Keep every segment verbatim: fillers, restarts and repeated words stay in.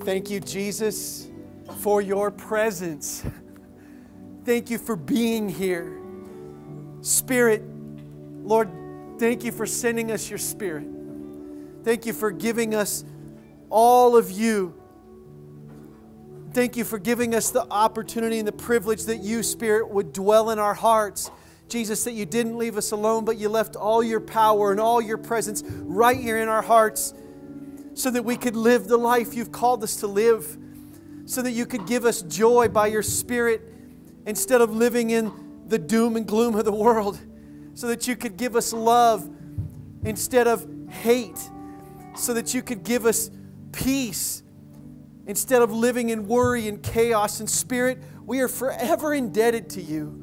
Thank you, Jesus, for your presence. Thank you for being here. Spirit, Lord, thank you for sending us your Spirit. Thank you for giving us all of you. Thank you for giving us the opportunity and the privilege that you, Spirit, would dwell in our hearts. Jesus, that you didn't leave us alone, but you left all your power and all your presence right here in our hearts so that we could live the life you've called us to live, so that you could give us joy by your Spirit instead of living in the doom and gloom of the world, so that you could give us love instead of hate, so that you could give us peace instead of living in worry and chaos. And Spirit, we are forever indebted to you.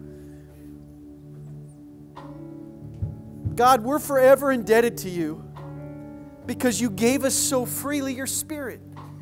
God, we're forever indebted to you because you gave us so freely your Spirit.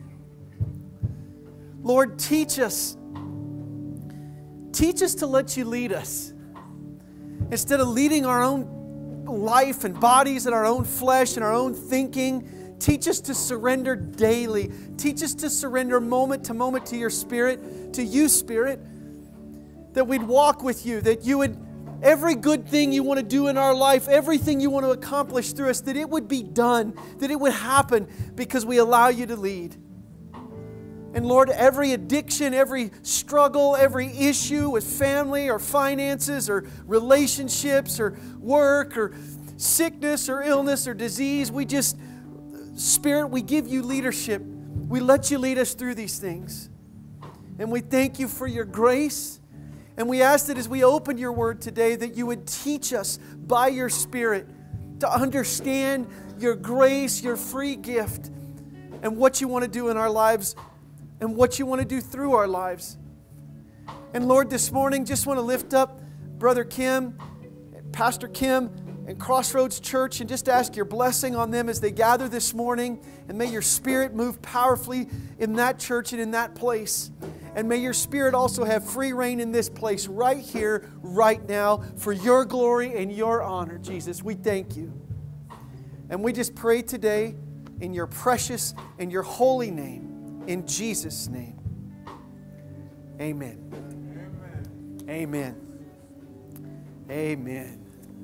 Lord, teach us. Teach us to let you lead us. Instead of leading our own life and bodies and our own flesh and our own thinking, teach us to surrender daily. Teach us to surrender moment to moment to your Spirit, to you, Spirit, that we'd walk with you, that you would, every good thing you want to do in our life, everything you want to accomplish through us, that it would be done, that it would happen because we allow you to lead. And Lord, every addiction, every struggle, every issue with family or finances or relationships or work or sickness or illness or disease, we just, Spirit, we give you leadership. We let you lead us through these things. And we thank you for your grace. And we ask that as we open your word today, that you would teach us by your Spirit to understand your grace, your free gift, and what you want to do in our lives and what you want to do through our lives. And Lord, this morning, just want to lift up Brother Kim, Pastor Kim, and Crossroads Church, and just ask your blessing on them as they gather this morning. And may your Spirit move powerfully in that church and in that place. And may your Spirit also have free reign in this place right here, right now, for your glory and your honor, Jesus. We thank you. And we just pray today in your precious and your holy name. In Jesus' name. Amen. Amen. Amen. Amen.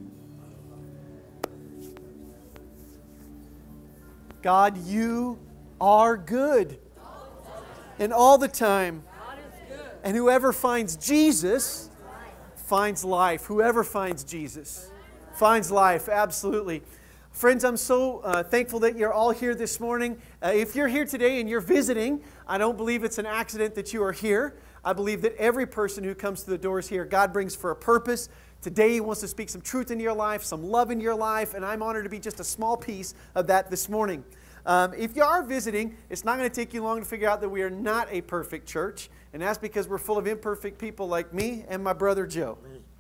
God, you are good. And all the time. And whoever finds Jesus finds life. Whoever finds Jesus finds life. Absolutely. Friends, I'm so uh, thankful that you're all here this morning. Uh, if you're here today and you're visiting, I don't believe it's an accident that you are here. I believe that every person who comes through the doors here, God brings for a purpose. Today He wants to speak some truth into your life, some love in your life, and I'm honored to be just a small piece of that this morning. Um, if you are visiting, it's not going to take you long to figure out that we are not a perfect church, and that's because we're full of imperfect people like me and my brother Joe.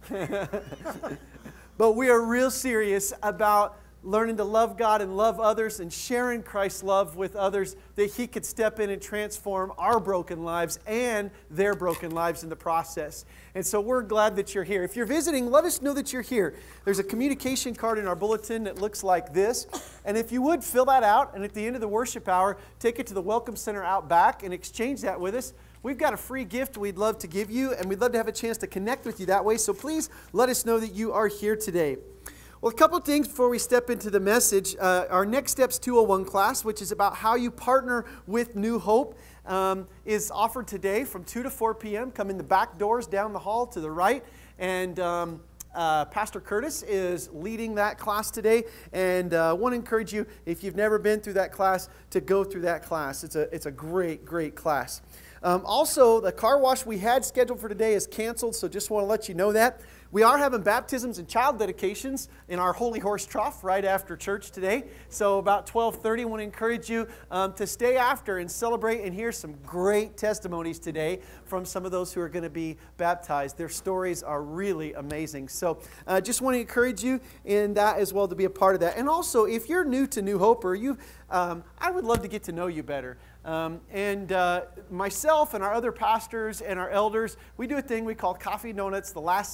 But we are real serious about learning to love God and love others and sharing Christ's love with others, that He could step in and transform our broken lives and their broken lives in the process. And so we're glad that you're here. If you're visiting, let us know that you're here. There's a communication card in our bulletin that looks like this. And if you would, fill that out, and at the end of the worship hour, take it to the Welcome Center out back and exchange that with us. We've got a free gift we'd love to give you, and we'd love to have a chance to connect with you that way. So please let us know that you are here today. Well, a couple of things before we step into the message. Uh, our Next Steps two oh one class, which is about how you partner with New Hope, um, is offered today from two to four p.m. Come in the back doors down the hall to the right. And um, uh, Pastor Curtis is leading that class today. And I uh, want to encourage you, if you've never been through that class, to go through that class. It's a, it's a great, great class. Um, also, the car wash we had scheduled for today is canceled, so just want to let you know that. We are having baptisms and child dedications in our Holy Horse Trough right after church today. So about twelve thirty, I want to encourage you um, to stay after and celebrate and hear some great testimonies today from some of those who are going to be baptized. Their stories are really amazing. So I uh, just want to encourage you in that as well to be a part of that. And also, if you're new to New Hope, or you, um, I would love to get to know you better. Um, and uh, myself and our other pastors and our elders, we do a thing we call Coffee and Donuts the last Sunday of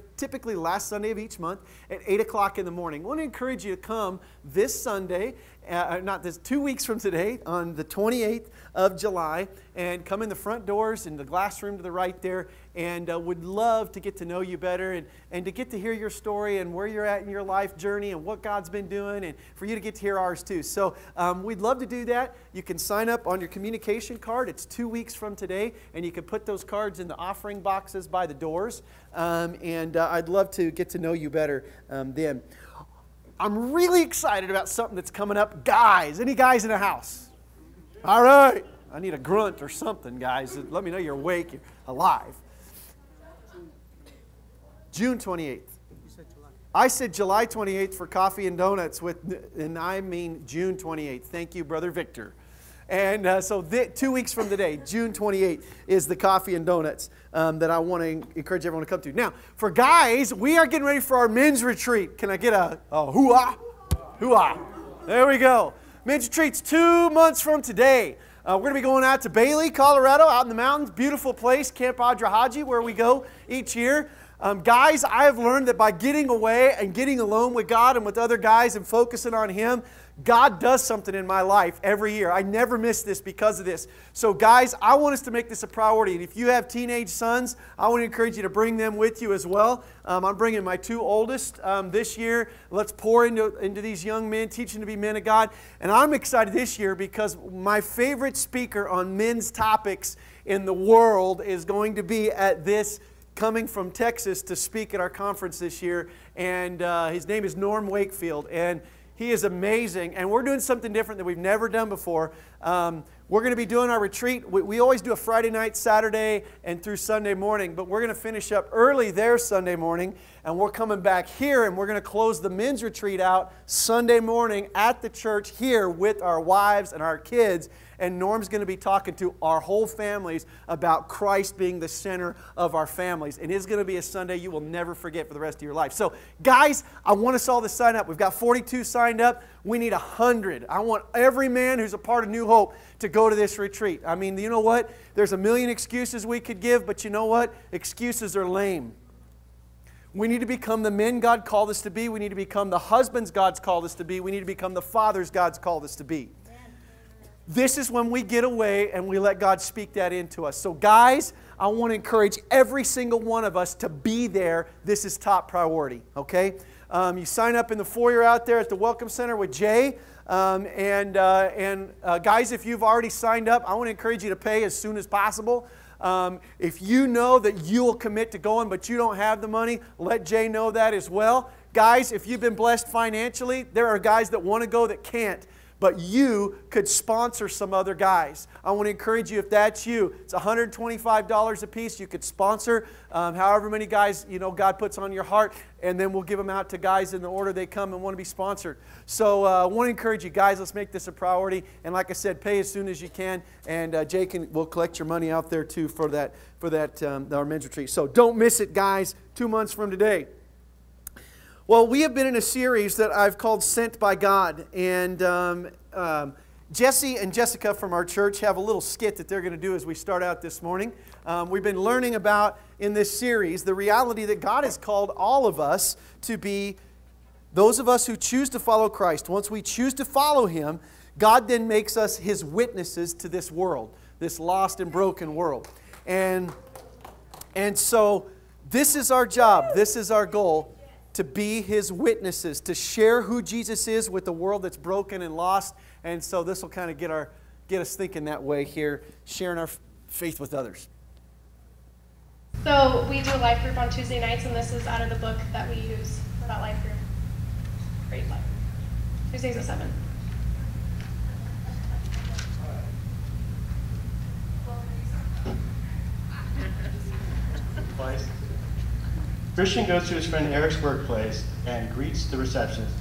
typically last Sunday of each month at eight o'clock in the morning. I want to encourage you to come this Sunday, uh, not this, two weeks from today, on the twenty-eighth of July, and come in the front doors in the glass room to the right there, and uh, would love to get to know you better and, and to get to hear your story and where you're at in your life journey and what God's been doing, and for you to get to hear ours too. So um, we'd love to do that. You can sign up on your communication card. It's two weeks from today, and you can put those cards in the offering boxes by the doors, um, and uh, I'd love to get to know you better um, then. I'm really excited about something that's coming up. Guys, any guys in the house? All right. I need a grunt or something, guys. Let me know you're awake, you're alive. June twenty-eighth. You said July. I said July twenty-eighth for coffee and donuts, with, and I mean June twenty-eighth. Thank you, Brother Victor. And uh, so th- two weeks from today, June twenty-eighth, is the coffee and donuts um, that I want to encourage everyone to come to. Now, for guys, we are getting ready for our men's retreat. Can I get a, a hoo-ah? Hoo-ah. There we go. Men's retreat's two months from today. Uh, we're going to be going out to Bailey, Colorado, out in the mountains. Beautiful place, Camp Adrahaji, where we go each year. Um, guys, I have learned that by getting away and getting alone with God and with other guys and focusing on Him, God does something in my life every year. I never miss this because of this. So guys, I want us to make this a priority. And if you have teenage sons, I want to encourage you to bring them with you as well. Um, I'm bringing my two oldest um, this year. Let's pour into, into these young men, teach them to be men of God. And I'm excited this year because my favorite speaker on men's topics in the world is going to be at this coming from Texas to speak at our conference this year. And uh, his name is Norm Wakefield. And he is amazing, and we're doing something different that we've never done before. Um, we're going to be doing our retreat. We, we always do a Friday night, Saturday, and through Sunday morning, but we're going to finish up early there Sunday morning, and we're coming back here, and we're going to close the men's retreat out Sunday morning at the church here with our wives and our kids. And Norm's going to be talking to our whole families about Christ being the center of our families. And it's going to be a Sunday you will never forget for the rest of your life. So, guys, I want us all to sign up. We've got forty-two signed up. We need one hundred. I want every man who's a part of New Hope to go to this retreat. I mean, you know what? There's a million excuses we could give, but you know what? Excuses are lame. We need to become the men God called us to be. We need to become the husbands God's called us to be. We need to become the fathers God's called us to be. This is when we get away and we let God speak that into us. So guys, I want to encourage every single one of us to be there. This is top priority, okay? Um, you sign up in the foyer out there at the Welcome Center with Jay. Um, and uh, and uh, guys, if you've already signed up, I want to encourage you to pay as soon as possible. Um, if you know that you will commit to going, but you don't have the money, let Jay know that as well. Guys, if you've been blessed financially, there are guys that want to go that can't. But you could sponsor some other guys. I want to encourage you, if that's you, it's one hundred twenty-five dollars a piece. You could sponsor um, however many guys you know God puts on your heart, and then we'll give them out to guys in the order they come and want to be sponsored. So uh, I want to encourage you, guys, let's make this a priority. And like I said, pay as soon as you can, and uh, Jay can, will collect your money out there too for that, for that um, our men's retreat. So don't miss it, guys, two months from today. Well, we have been in a series that I've called Sent by God, and um, um, Jesse and Jessica from our church have a little skit that they're going to do as we start out this morning. Um, we've been learning about, in this series, the reality that God has called all of us to be those of us who choose to follow Christ. Once we choose to follow Him, God then makes us His witnesses to this world, this lost and broken world. And, and so this is our job, this is our goal, to be His witnesses, to share who Jesus is with the world that's broken and lost. And so this will kind of get our get us thinking that way here, sharing our faith with others. So we do a life group on Tuesday nights, and this is out of the book that we use for that life group. Great life. Tuesdays at seven. Place. Christian goes to his friend Eric's workplace and greets the receptionist.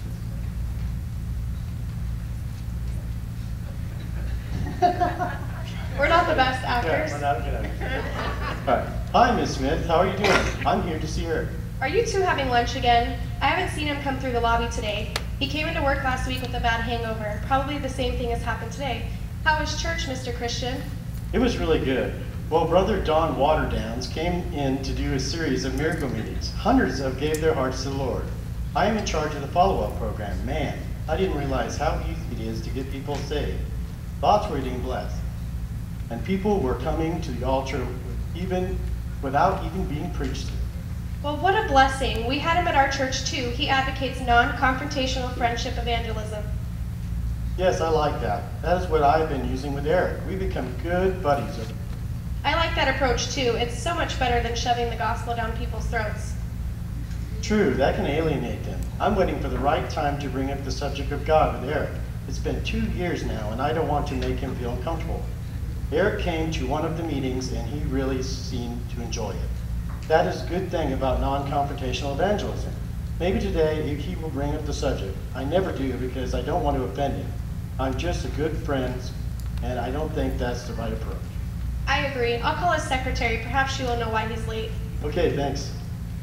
We're not the best actors. Yeah, we're not good actors. All right. Hi, Miss Smith. How are you doing? I'm here to see her. Are you two having lunch again? I haven't seen him come through the lobby today. He came into work last week with a bad hangover. Probably the same thing has happened today. How was church, Mister Christian? It was really good. Well, Brother Don Waterdowns came in to do a series of miracle meetings. Hundreds of gave their hearts to the Lord. I am in charge of the follow-up program. Man, I didn't realize how easy it is to get people saved. Thoughts were getting blessed. And people were coming to the altar even without even being preached to. Well, what a blessing. We had him at our church too. He advocates non-confrontational friendship evangelism. Yes, I like that. That is what I've been using with Eric. We become good buddies. I like that approach too. It's so much better than shoving the gospel down people's throats. True, that can alienate them. I'm waiting for the right time to bring up the subject of God with Eric. It's been two years now, and I don't want to make him feel uncomfortable. Eric came to one of the meetings, and he really seemed to enjoy it. That is a good thing about non-confrontational evangelism. Maybe today he will bring up the subject. I never do because I don't want to offend him. I'm just a good friend, and I don't think that's the right approach. I agree. I'll call his secretary. Perhaps she will know why he's late. Okay, thanks.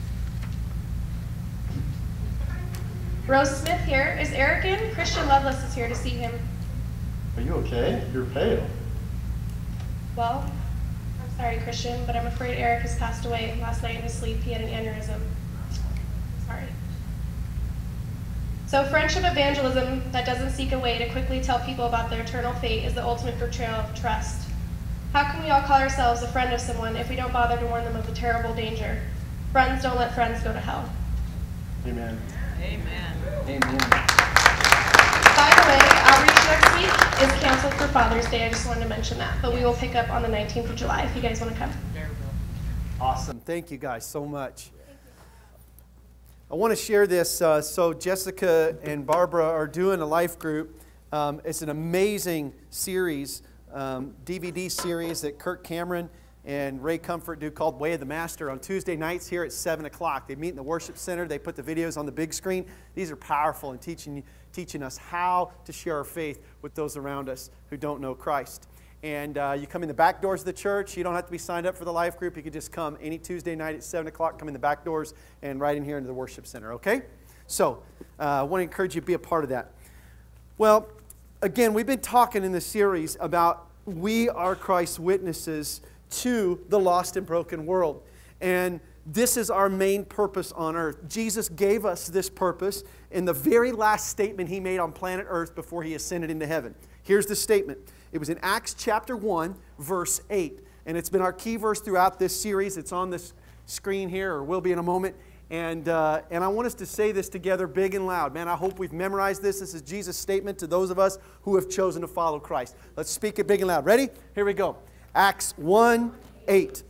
Rose Smith here. Is Eric in? Christian Lovelace is here to see him. Are you okay? You're pale. Well, I'm sorry, Christian, but I'm afraid Eric has passed away. Last night in his sleep, he had an aneurysm. Sorry. So friendship evangelism that doesn't seek a way to quickly tell people about their eternal fate is the ultimate betrayal of trust. How can we all call ourselves a friend of someone if we don't bother to warn them of the terrible danger? Friends don't let friends go to hell. Amen. Amen. Amen. By the way, outreach next week is canceled for Father's Day. I just wanted to mention that. But we will pick up on the nineteenth of July if you guys want to come. Awesome. Thank you guys so much. I want to share this. Uh, so Jessica and Barbara are doing a life group. Um, it's an amazing series, um, D V D series that Kirk Cameron and Ray Comfort do called Way of the Master on Tuesday nights here at seven o'clock. They meet in the worship center. They put the videos on the big screen. These are powerful in teaching, teaching us how to share our faith with those around us who don't know Christ. And uh, you come in the back doors of the church. You don't have to be signed up for the life group. You can just come any Tuesday night at seven o'clock, come in the back doors and right in here into the worship center, okay? So uh, I want to encourage you to be a part of that. Well, again, we've been talking in this series about we are Christ's witnesses to the lost and broken world. And this is our main purpose on earth. Jesus gave us this purpose in the very last statement he made on planet earth before he ascended into heaven. Here's the statement. It was in Acts chapter one, verse eight. And it's been our key verse throughout this series. It's on this screen here, or will be in a moment. And, uh, and I want us to say this together big and loud. Man, I hope we've memorized this. This is Jesus' statement to those of us who have chosen to follow Christ. Let's speak it big and loud. Ready? Here we go. Acts one, eight.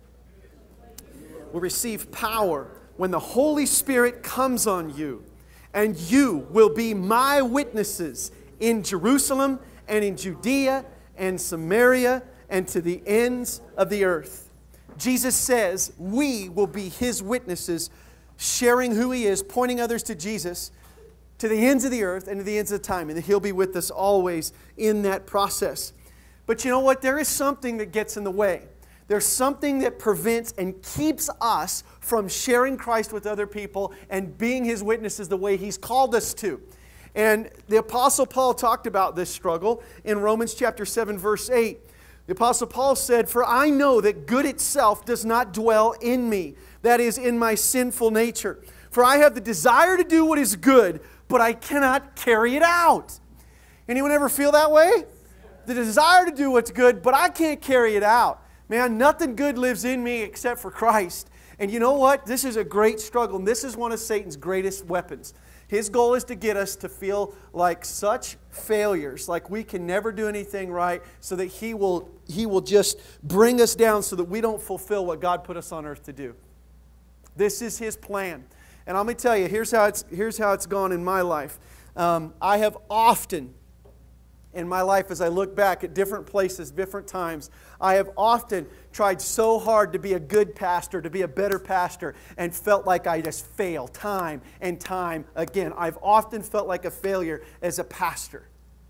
Will receive power when the Holy Spirit comes on you, and you will be my witnesses in Jerusalem and in Judea and Samaria and to the ends of the earth. Jesus says we will be His witnesses, sharing who He is, pointing others to Jesus, to the ends of the earth and to the ends of time, and that He'll be with us always in that process. But you know what? There is something that gets in the way. There's something that prevents and keeps us from sharing Christ with other people and being His witnesses the way He's called us to. And the Apostle Paul talked about this struggle in Romans chapter seven, verse eight. The Apostle Paul said, "For I know that good itself does not dwell in me, that is, in my sinful nature. For I have the desire to do what is good, but I cannot carry it out." Anyone ever feel that way? The desire to do what's good, but I can't carry it out. Man, nothing good lives in me except for Christ. And you know what? This is a great struggle, and this is one of Satan's greatest weapons. His goal is to get us to feel like such failures, like we can never do anything right, so that he will, he will just bring us down so that we don't fulfill what God put us on earth to do. This is his plan. And let me tell you, here's how it's, here's how it's gone in my life. Um, I have often, in my life, as I look back at different places, different times, I have often tried so hard to be a good pastor, to be a better pastor, and felt like I just fail time and time again. I've often felt like a failure as a pastor.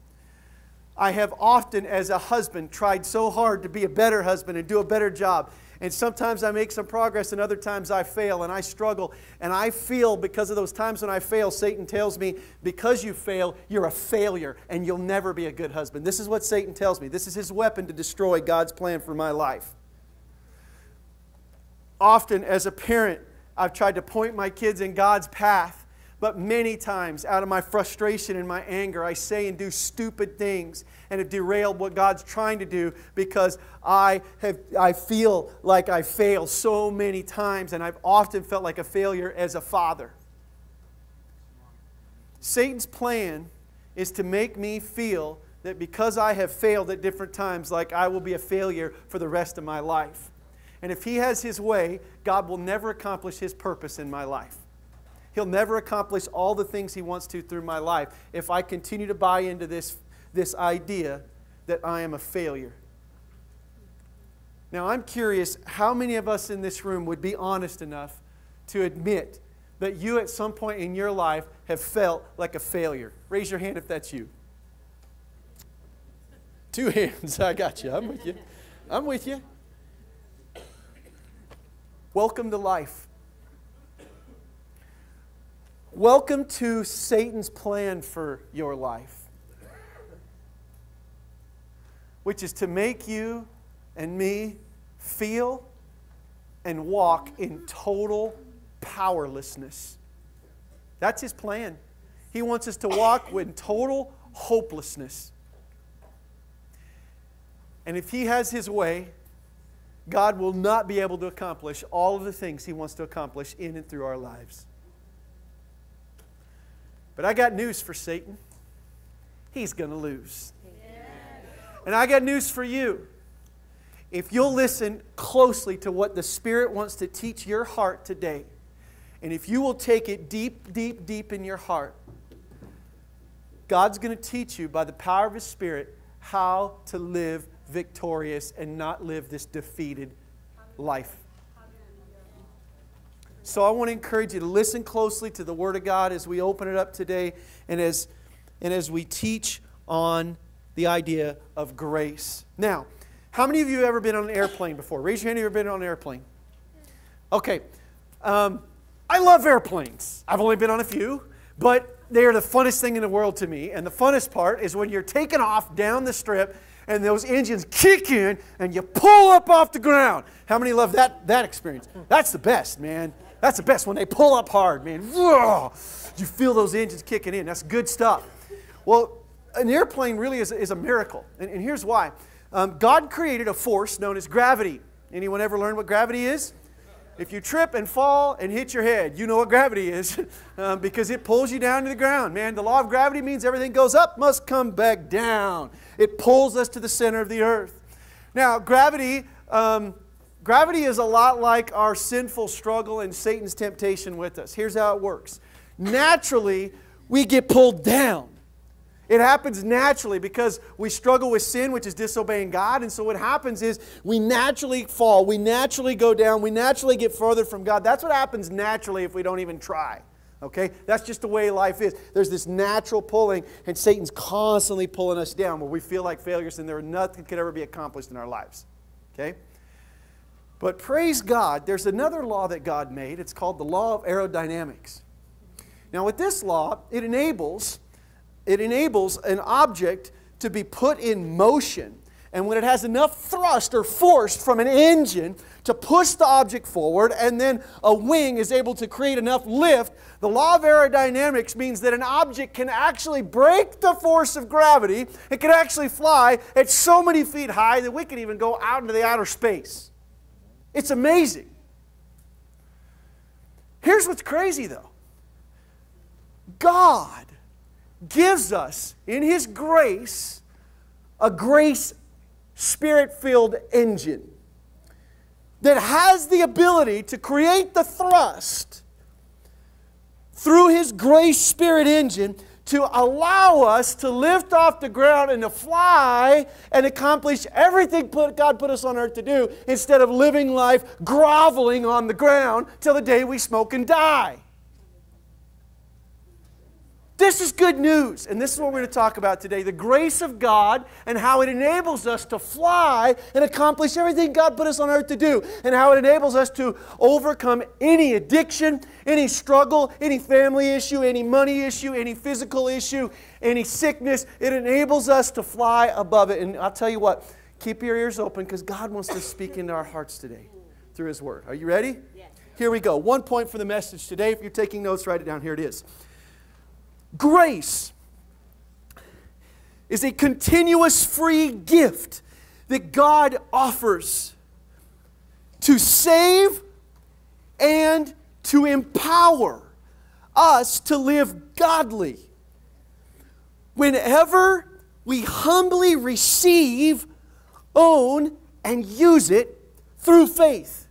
I have often, as a husband, tried so hard to be a better husband and do a better job. And sometimes I make some progress, and other times I fail, and I struggle. And I feel, because of those times when I fail, Satan tells me, because you fail, you're a failure, and you'll never be a good husband. This is what Satan tells me. This is his weapon to destroy God's plan for my life. often as a parent, I've tried to point my kids in God's path, but many times out of my frustration and my anger, I say and do stupid things and have derailed what God's trying to do because I have I feel like I fail so many times, and I've often felt like a failure as a father. Satan's plan is to make me feel that because I have failed at different times, like I will be a failure for the rest of my life. And if he has his way, God will never accomplish his purpose in my life. He'll never accomplish all the things he wants to through my life if I continue to buy into this, this idea that I am a failure. Now, I'm curious how many of us in this room would be honest enough to admit that you at some point in your life have felt like a failure. Raise your hand if that's you. Two hands. I got you. I'm with you. I'm with you. Welcome to life. Welcome to Satan's plan for your life, which is to make you and me feel and walk in total powerlessness. That's his plan. He wants us to walk with total hopelessness. And if he has his way, God will not be able to accomplish all of the things he wants to accomplish in and through our lives. But I got news for Satan. He's going to lose. Amen. And I got news for you. If you'll listen closely to what the Spirit wants to teach your heart today, and if you will take it deep, deep, deep in your heart, God's going to teach you by the power of His Spirit how to live victorious and not live this defeated life. So I want to encourage you to listen closely to the Word of God as we open it up today and as, and as we teach on the idea of grace. Now, how many of you have ever been on an airplane before? Raise your hand if you've ever been on an airplane. Okay. Um, I love airplanes. I've only been on a few, but they are the funnest thing in the world to me. And the funnest part is when you're taking off down the strip and those engines kick in and you pull up off the ground. How many love that, that experience? That's the best, man. That's the best when they pull up hard, man. Whoa! You feel those engines kicking in. That's good stuff. Well, an airplane really is, is a miracle. And, and here's why. Um, God created a force known as gravity. Anyone ever learn what gravity is? If you trip and fall and hit your head, you know what gravity is um, because it pulls you down to the ground. Man, the law of gravity means everything goes up must come back down. It pulls us to the center of the earth. Now, gravity, um, gravity is a lot like our sinful struggle and Satan's temptation with us. Here's how it works. Naturally, we get pulled down. It happens naturally because we struggle with sin, which is disobeying God. And so what happens is we naturally fall. We naturally go down. We naturally get further from God. That's what happens naturally if we don't even try. Okay? That's just the way life is. There's this natural pulling, and Satan's constantly pulling us down where we feel like failures and there nothing could ever be accomplished in our lives. Okay? But praise God, there's another law that God made. It's called the law of aerodynamics. Now with this law, it enables... It enables an object to be put in motion. And when it has enough thrust or force from an engine to push the object forward, and then a wing is able to create enough lift, the law of aerodynamics means that an object can actually break the force of gravity. It can actually fly at so many feet high that we can even go out into the outer space. It's amazing. Here's what's crazy, though. God gives us, in His grace, a grace Spirit-filled engine that has the ability to create the thrust through His grace Spirit engine to allow us to lift off the ground and to fly and accomplish everything God put us on earth to do instead of living life groveling on the ground till the day we smoke and die. This is good news, and this is what we're going to talk about today. The grace of God and how it enables us to fly and accomplish everything God put us on earth to do, and how it enables us to overcome any addiction, any struggle, any family issue, any money issue, any physical issue, any sickness. It enables us to fly above it. And I'll tell you what, keep your ears open because God wants to speak into our hearts today. through His Word. Are you ready? Yes. Here we go. One point for the message today. If you're taking notes, write it down. Here it is. Grace is a continuous free gift that God offers to save and to empower us to live godly. Whenever we humbly receive, own, and use it through faith.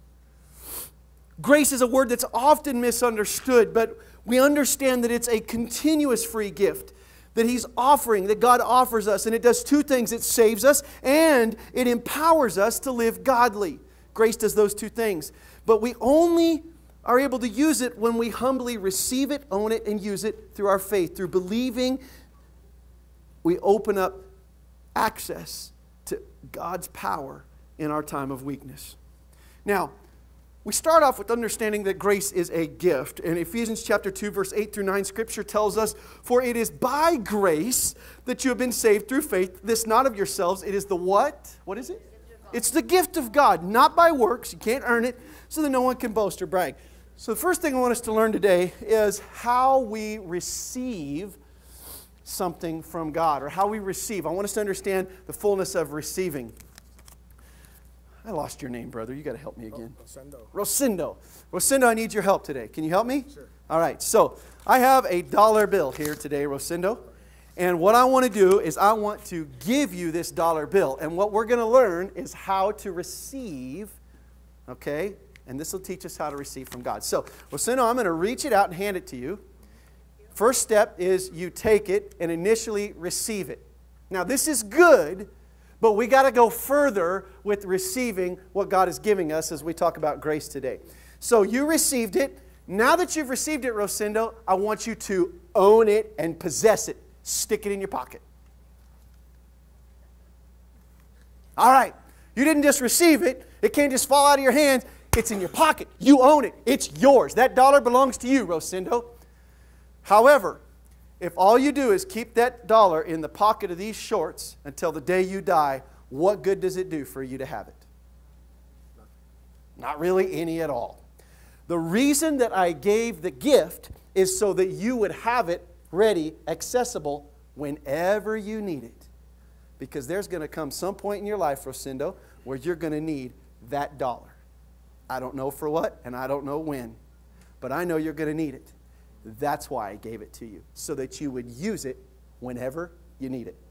Grace is a word that's often misunderstood, but we understand that it's a continuous free gift that He's offering, that God offers us. And it does two things. It saves us and it empowers us to live godly. Grace does those two things. But we only are able to use it when we humbly receive it, own it, and use it through our faith. Through believing, we open up access to God's power in our time of weakness. Now, we start off with understanding that grace is a gift. In Ephesians chapter two, verse eight through nine, Scripture tells us, "For it is by grace that you have been saved through faith, this not of yourselves." It is the what? What is it? It's the gift of God, not by works. You can't earn it, so that no one can boast or brag. So the first thing I want us to learn today is how we receive something from God, or how we receive. I want us to understand the fullness of receiving. I lost your name, brother. You got to help me again. Oh, Rosendo. Rosendo. Rosendo, I need your help today. Can you help me? Sure. All right. So I have a dollar bill here today, Rosendo. And what I want to do is I want to give you this dollar bill. And what we're going to learn is how to receive, okay? And this will teach us how to receive from God. So, Rosendo, I'm going to reach it out and hand it to you. First step is you take it and initially receive it. Now, this is good, but we got to go further with receiving what God is giving us as we talk about grace today. So you received it. Now that you've received it, Rosendo, I want you to own it and possess it. Stick it in your pocket. All right. You didn't just receive it. It can't just fall out of your hands. It's in your pocket. You own it. It's yours. That dollar belongs to you, Rosendo. However, if all you do is keep that dollar in the pocket of these shorts until the day you die, what good does it do for you to have it? Not really any at all. The reason that I gave the gift is so that you would have it ready, accessible, whenever you need it. Because there's going to come some point in your life, Rosendo, where you're going to need that dollar. I don't know for what, and I don't know when, but I know you're going to need it. That's why I gave it to you, so that you would use it whenever you need it.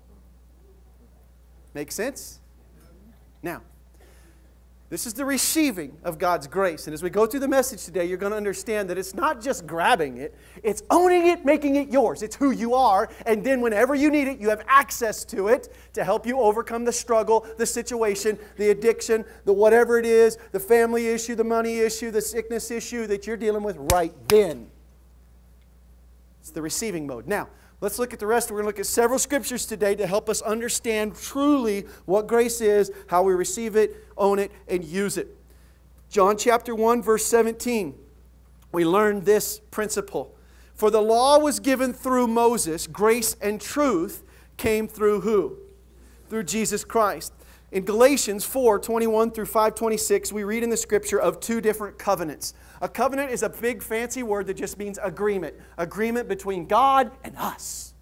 Make sense? Now, this is the receiving of God's grace. And as we go through the message today, you're going to understand that it's not just grabbing it, it's owning it, making it yours. It's who you are. And then whenever you need it, you have access to it to help you overcome the struggle, the situation, the addiction, the whatever it is, the family issue, the money issue, the sickness issue that you're dealing with right then. It's the receiving mode. Now, let's look at the rest. We're going to look at several scriptures today to help us understand truly what grace is, how we receive it, own it, and use it. John chapter one, verse seventeen. We learn this principle. For the law was given through Moses. Grace and truth came through who? Through Jesus Christ. In Galatians four, twenty-one through five twenty-six, we read in the scripture of two different covenants. A covenant is a big fancy word that just means agreement. Agreement between God and us.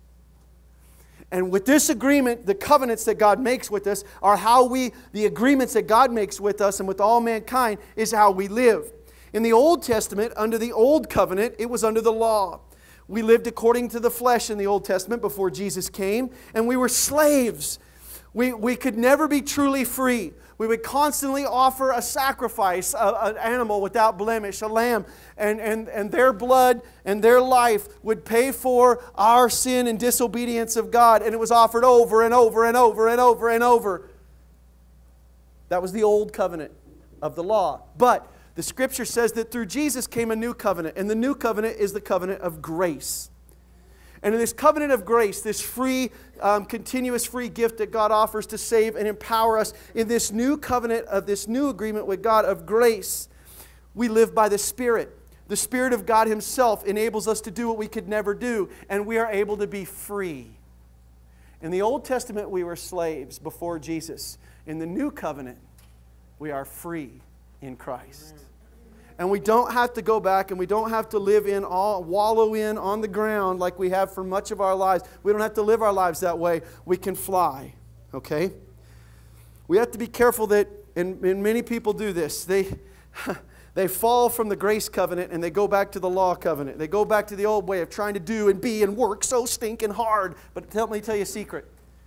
And with this agreement, the covenants that God makes with us are how we, the agreements that God makes with us and with all mankind is how we live. In the Old Testament, under the Old Covenant, it was under the law. We lived according to the flesh in the Old Testament before Jesus came, and we were slaves. We, we could never be truly free. We would constantly offer a sacrifice, a, an animal without blemish, a lamb, and, and, and their blood and their life would pay for our sin and disobedience of God, and it was offered over and over and over and over and over. That was the old covenant of the law. But the Scripture says that through Jesus came a new covenant, and the new covenant is the covenant of grace. And in this covenant of grace, this free, um, continuous free gift that God offers to save and empower us, in this new covenant of this new agreement with God of grace, we live by the Spirit. The Spirit of God Himself enables us to do what we could never do, and we are able to be free. In the Old Testament, we were slaves before Jesus. In the new covenant, we are free in Christ. And we don't have to go back, and we don't have to live in all, wallow in on the ground like we have for much of our lives. We don't have to live our lives that way. We can fly, okay? We have to be careful that, and, and many people do this, they, they fall from the grace covenant and they go back to the law covenant. They go back to the old way of trying to do and be and work so stinking hard. But let me tell you a secret.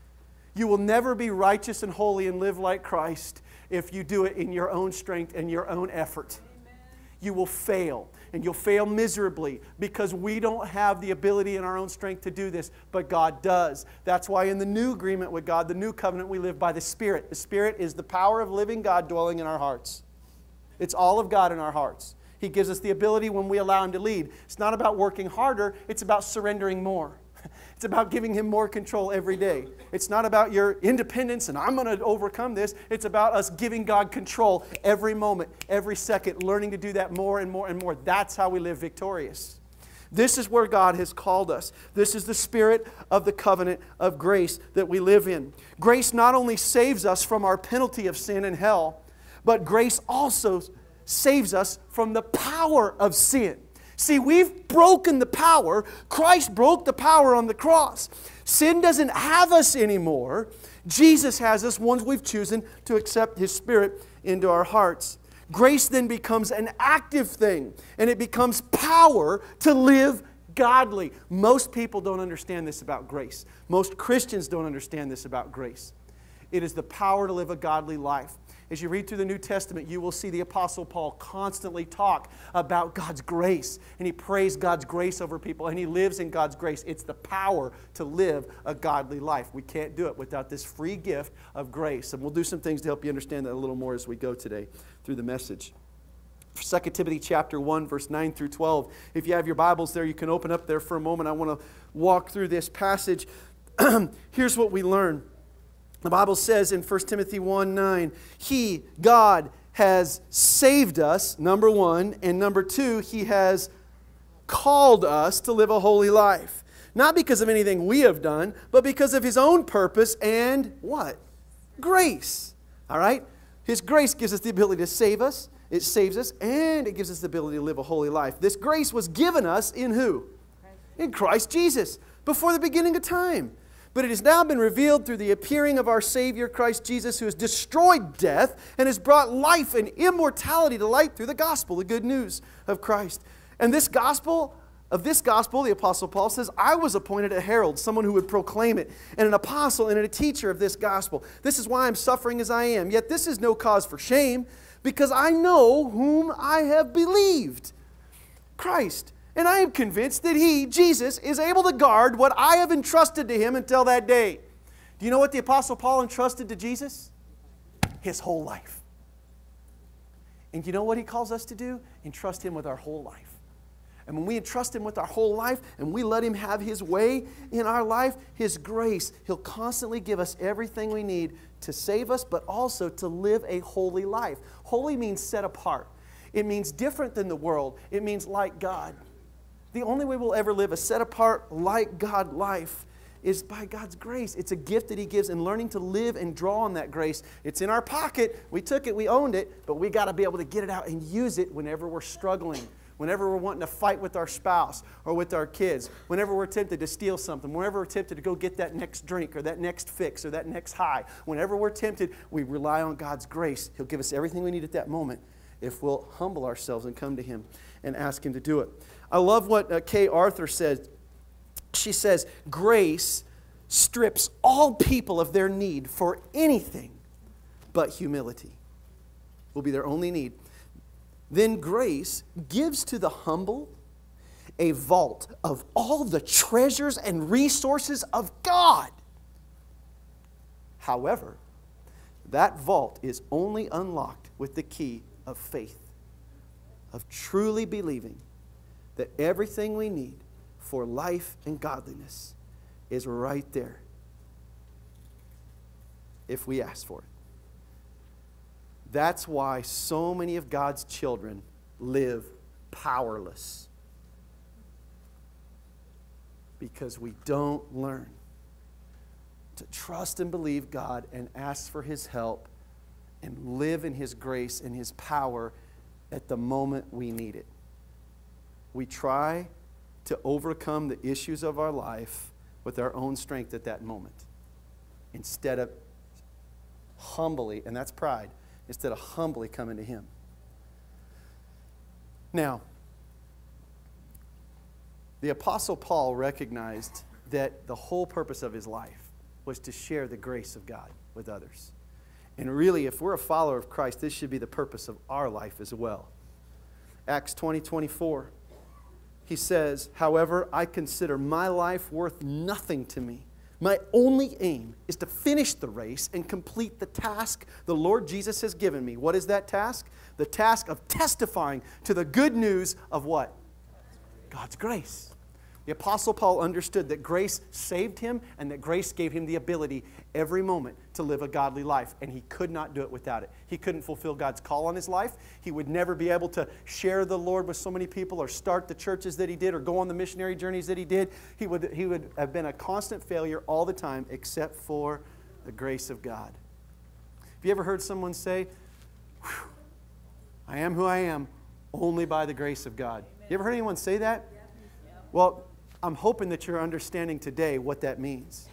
You will never be righteous and holy and live like Christ if you do it in your own strength and your own effort. You will fail, and you'll fail miserably because we don't have the ability in our own strength to do this, but God does. That's why in the new agreement with God, the new covenant, we live by the Spirit. The Spirit is the power of living God dwelling in our hearts. It's all of God in our hearts. He gives us the ability when we allow Him to lead. It's not about working harder, it's about surrendering more. It's about giving Him more control every day. It's not about your independence and I'm going to overcome this. It's about us giving God control every moment, every second, learning to do that more and more and more. That's how we live victorious. This is where God has called us. This is the spirit of the covenant of grace that we live in. Grace not only saves us from our penalty of sin and hell, but grace also saves us from the power of sin. See, we've broken the power. Christ broke the power on the cross. Sin doesn't have us anymore. Jesus has us once we've chosen to accept His Spirit into our hearts. Grace then becomes an active thing, and it becomes power to live godly. Most people don't understand this about grace. Most Christians don't understand this about grace. It is the power to live a godly life. As you read through the New Testament, you will see the Apostle Paul constantly talk about God's grace. And he prays God's grace over people, and he lives in God's grace. It's the power to live a godly life. We can't do it without this free gift of grace. And we'll do some things to help you understand that a little more as we go today through the message. Second Timothy chapter one, verse nine through twelve. If you have your Bibles there, you can open up there for a moment. I want to walk through this passage. Here's what we learn. The Bible says in First Timothy one nine, He, God, has saved us, number one, and number two, He has called us to live a holy life. Not because of anything we have done, but because of His own purpose and what? Grace. All right? His grace gives us the ability to save us. It saves us, and it gives us the ability to live a holy life. This grace was given us in who? In Christ Jesus, before the beginning of time. But it has now been revealed through the appearing of our Savior, Christ Jesus, who has destroyed death and has brought life and immortality to light through the gospel, the good news of Christ. And this gospel, of this gospel, the Apostle Paul says, I was appointed a herald, someone who would proclaim it, and an apostle and a teacher of this gospel. This is why I'm suffering as I am. Yet this is no cause for shame, because I know whom I have believed, Christ. And I am convinced that He, Jesus, is able to guard what I have entrusted to Him until that day. Do you know what the Apostle Paul entrusted to Jesus? His whole life. And you know what he calls us to do? Entrust Him with our whole life. And when we entrust Him with our whole life and we let Him have His way in our life, His grace, He'll constantly give us everything we need to save us, but also to live a holy life. Holy means set apart. It means different than the world. It means like God. The only way we'll ever live a set-apart, like God life is by God's grace. It's a gift that He gives, and learning to live and draw on that grace. It's in our pocket. We took it. We owned it. But we got to be able to get it out and use it whenever we're struggling, whenever we're wanting to fight with our spouse or with our kids, whenever we're tempted to steal something, whenever we're tempted to go get that next drink or that next fix or that next high. Whenever we're tempted, we rely on God's grace. He'll give us everything we need at that moment if we'll humble ourselves and come to Him and ask Him to do it. I love what uh, Kay Arthur says. She says, grace strips all people of their need for anything but humility. Will be their only need. Then grace gives to the humble a vault of all the treasures and resources of God. However, that vault is only unlocked with the key of faith, of truly believing that everything we need for life and godliness is right there if we ask for it. That's why so many of God's children live powerless. Because we don't learn to trust and believe God and ask for His help and live in His grace and His power at the moment we need it. We try to overcome the issues of our life with our own strength at that moment, instead of humbly, and that's pride, instead of humbly coming to Him. Now, the Apostle Paul recognized that the whole purpose of his life was to share the grace of God with others. And really, if we're a follower of Christ, this should be the purpose of our life as well. Acts twenty, twenty-four, he says, however, I consider my life worth nothing to me. My only aim is to finish the race and complete the task the Lord Jesus has given me. What is that task? The task of testifying to the good news of what? God's grace. The Apostle Paul understood that grace saved him and that grace gave him the ability every moment to live a godly life, and he could not do it without it. He couldn't fulfill God's call on his life. He would never be able to share the Lord with so many people or start the churches that he did or go on the missionary journeys that he did. He would, he would have been a constant failure all the time except for the grace of God. Have you ever heard someone say, I am who I am only by the grace of God? You ever heard anyone say that? Well, I'm hoping that you're understanding today what that means.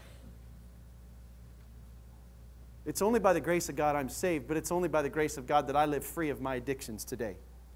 It's only by the grace of God I'm saved, but it's only by the grace of God that I live free of my addictions today.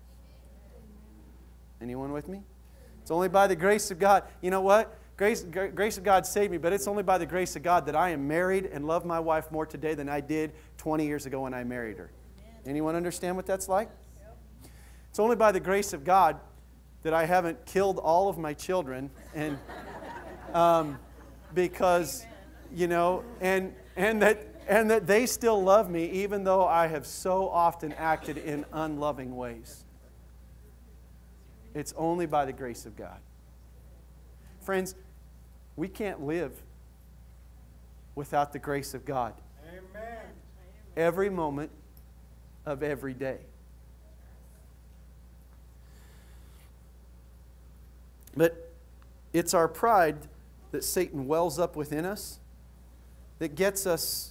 Anyone with me? It's only by the grace of God. You know what? Grace, grace of God saved me, but it's only by the grace of God that I am married and love my wife more today than I did twenty years ago when I married her. Anyone understand what that's like? It's only by the grace of God that I haven't killed all of my children, and um, because, you know, and and that and that they still love me even though I have so often acted in unloving ways. It's only by the grace of God. Friends, we can't live without the grace of God. Amen. Every moment of every day. But it's our pride that Satan wells up within us that gets us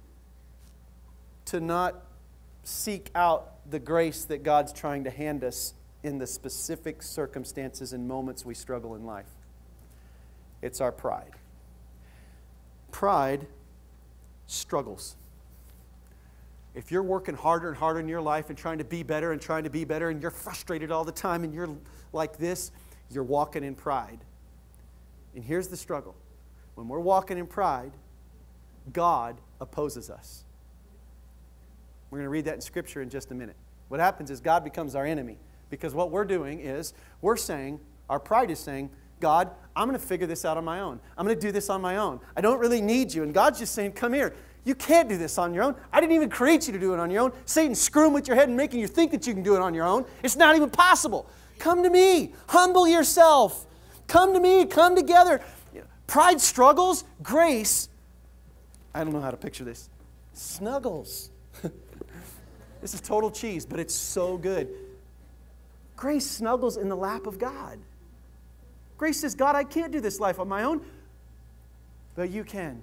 to not seek out the grace that God's trying to hand us in the specific circumstances and moments we struggle in life. It's our pride. Pride struggles. If you're working harder and harder in your life and trying to be better and trying to be better and you're frustrated all the time and you're like this, you're walking in pride. And here's the struggle. When we're walking in pride, God opposes us. We're going to read that in Scripture in just a minute. What happens is God becomes our enemy. Because what we're doing is, we're saying, our pride is saying, God, I'm going to figure this out on my own. I'm going to do this on my own. I don't really need you. And God's just saying, come here. You can't do this on your own. I didn't even create you to do it on your own. Satan's screwing with your head and making you think that you can do it on your own. It's not even possible. Come to me. Humble yourself. Come to me. Come together. Pride struggles. Grace, I don't know how to picture this, snuggles. This is total cheese, but it's so good. Grace snuggles in the lap of God. Grace says, God, I can't do this life on my own, but you can.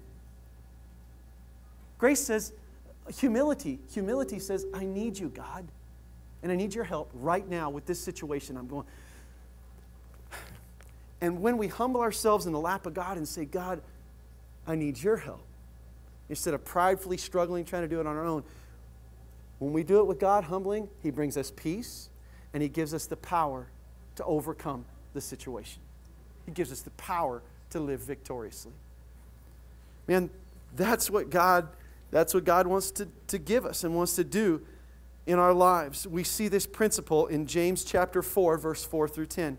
Grace says, humility. Humility says, I need you, God, and I need your help right now with this situation I'm going. And when we humble ourselves in the lap of God and say, God, I need your help, instead of pridefully struggling, trying to do it on our own, when we do it with God, humbling, He brings us peace, and He gives us the power to overcome the situation. He gives us the power to live victoriously. Man, that's what God, that's what God wants to, to give us and wants to do in our lives. We see this principle in James chapter four, verse four through ten.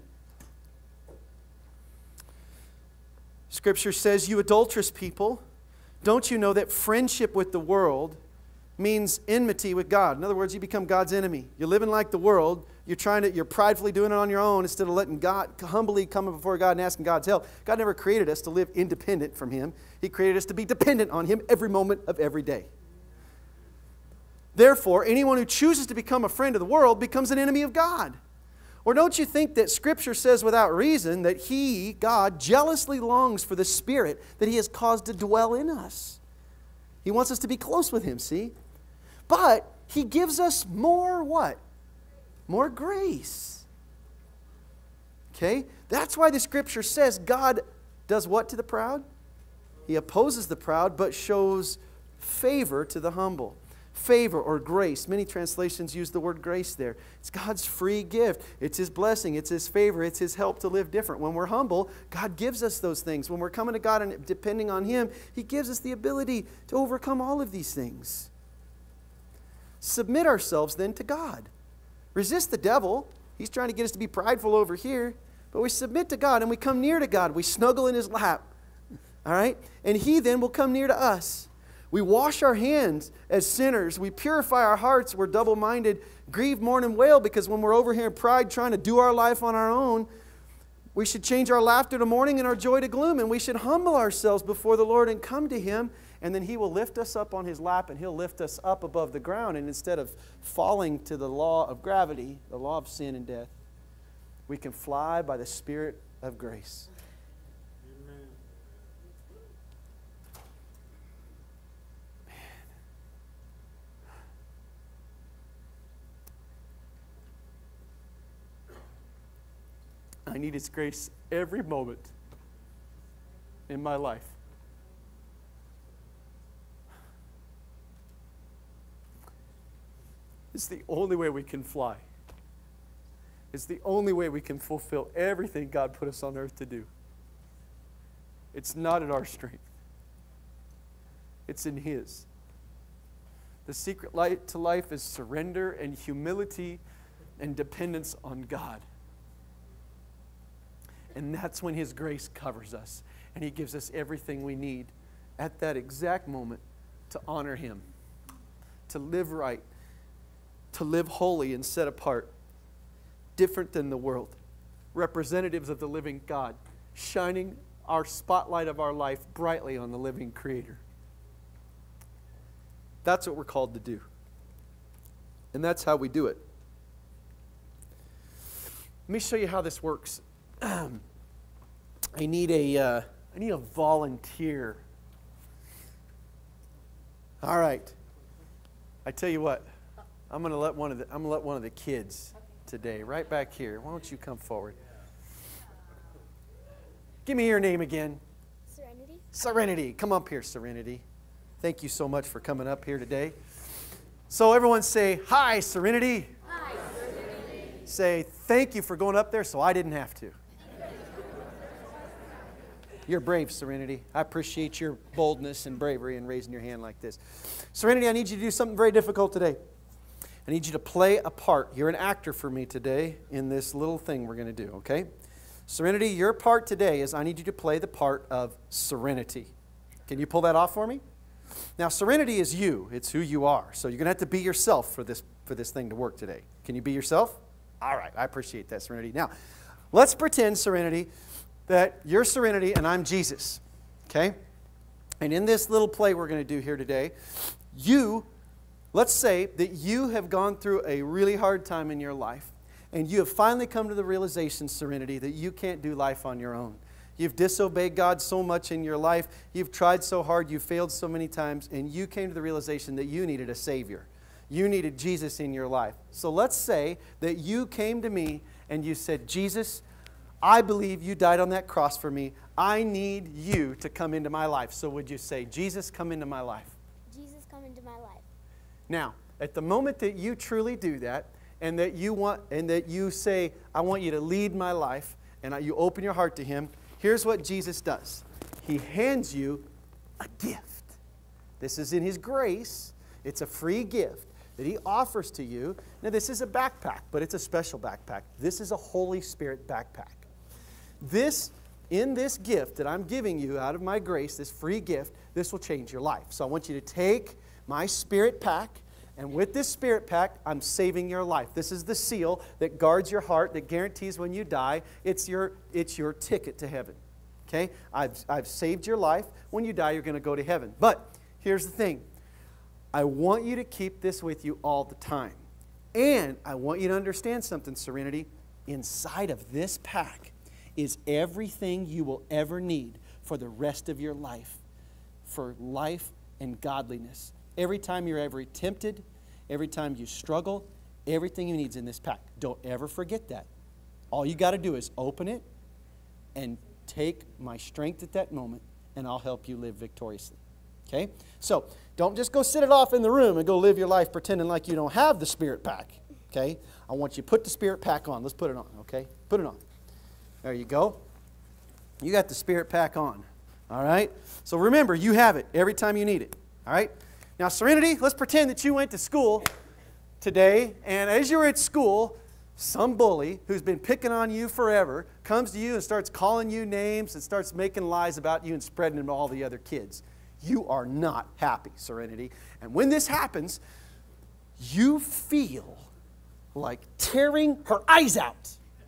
Scripture says, you adulterous people, don't you know that friendship with the world means enmity with God? In other words, you become God's enemy. You're living like the world. You're trying to, you're pridefully doing it on your own instead of letting God, humbly coming before God and asking God's help. God never created us to live independent from Him. He created us to be dependent on Him every moment of every day. Therefore, anyone who chooses to become a friend of the world becomes an enemy of God. Or don't you think that Scripture says without reason that He, God, jealously longs for the Spirit that He has caused to dwell in us? He wants us to be close with Him, see? But He gives us more what? More grace. Okay? That's why the Scripture says God does what to the proud? He opposes the proud, but shows favor to the humble. Favor or grace. Many translations use the word grace there. It's God's free gift. It's His blessing. It's His favor. It's His help to live different. When we're humble, God gives us those things. When we're coming to God and depending on Him, He gives us the ability to overcome all of these things. Submit ourselves then to God. Resist the devil. He's trying to get us to be prideful over here. But we submit to God and we come near to God. We snuggle in His lap. All right? And He then will come near to us. We wash our hands as sinners. We purify our hearts. We're double-minded. Grieve, mourn, and wail, because when we're over here in pride trying to do our life on our own, we should change our laughter to mourning and our joy to gloom. And we should humble ourselves before the Lord and come to Him. And then He will lift us up on His lap and He'll lift us up above the ground. And instead of falling to the law of gravity, the law of sin and death, we can fly by the Spirit of grace. Amen. Man. I need His grace every moment in my life. It's the only way we can fly. It's the only way we can fulfill everything God put us on earth to do. It's not in our strength. It's in His. The secret light to life is surrender and humility and dependence on God. And that's when His grace covers us. And He gives us everything we need at that exact moment to honor Him, to live right, to live holy and set apart, different than the world, representatives of the living God, shining our spotlight of our life brightly on the living Creator. That's what we're called to do. And that's how we do it. Let me show you how this works. I need a, uh, I need a volunteer. All right. I tell you what, I'm going to let one of the, I'm going to let one of the kids today, right back here. Why don't you come forward? Give me your name again. Serenity. Serenity. Come up here, Serenity. Thank you so much for coming up here today. So everyone say, hi, Serenity. Hi, Serenity. Say, thank you for going up there so I didn't have to. You're brave, Serenity. I appreciate your boldness and bravery in raising your hand like this. Serenity, I need you to do something very difficult today. I need you to play a part. You're an actor for me today in this little thing we're going to do, okay? Serenity, your part today is I need you to play the part of Serenity. Can you pull that off for me? Now, Serenity is you. It's who you are. So you're going to have to be yourself for this, for this thing to work today. Can you be yourself? All right. I appreciate that, Serenity. Now, let's pretend, Serenity, that you're Serenity and I'm Jesus, okay? And in this little play we're going to do here today, you... Let's say that you have gone through a really hard time in your life and you have finally come to the realization, Serenity, that you can't do life on your own. You've disobeyed God so much in your life. You've tried so hard. You've failed so many times. And you came to the realization that you needed a Savior. You needed Jesus in your life. So let's say that you came to me and you said, Jesus, I believe you died on that cross for me. I need you to come into my life. So would you say, Jesus, come into my life? Jesus, come into my life. Now, at the moment that you truly do that, and that you want, and that you say, I want you to lead my life, and you open your heart to Him, here's what Jesus does. He hands you a gift. This is in His grace. It's a free gift that He offers to you. Now, this is a backpack, but it's a special backpack. This is a Holy Spirit backpack. This, in this gift that I'm giving you out of my grace, this free gift, this will change your life. So I want you to take my Spirit pack, and with this Spirit pack, I'm saving your life. This is the seal that guards your heart, that guarantees when you die, it's your, it's your ticket to heaven. Okay? I've, I've saved your life. When you die, you're going to go to heaven. But here's the thing. I want you to keep this with you all the time. And I want you to understand something, Serenity. Inside of this pack is everything you will ever need for the rest of your life, for life and godliness. Every time you're ever tempted, every time you struggle, everything you need is in this pack. Don't ever forget that. All you got to do is open it and take my strength at that moment, and I'll help you live victoriously. Okay? So, don't just go sit it off in the room and go live your life pretending like you don't have the Spirit pack. Okay? I want you to put the Spirit pack on. Let's put it on, okay? Put it on. There you go. You got the Spirit pack on. All right? So remember, you have it every time you need it. All right? Now, Serenity, let's pretend that you went to school today, and as you're at school, some bully who's been picking on you forever comes to you and starts calling you names and starts making lies about you and spreading them to all the other kids. You are not happy, Serenity. And when this happens, you feel like tearing her eyes out.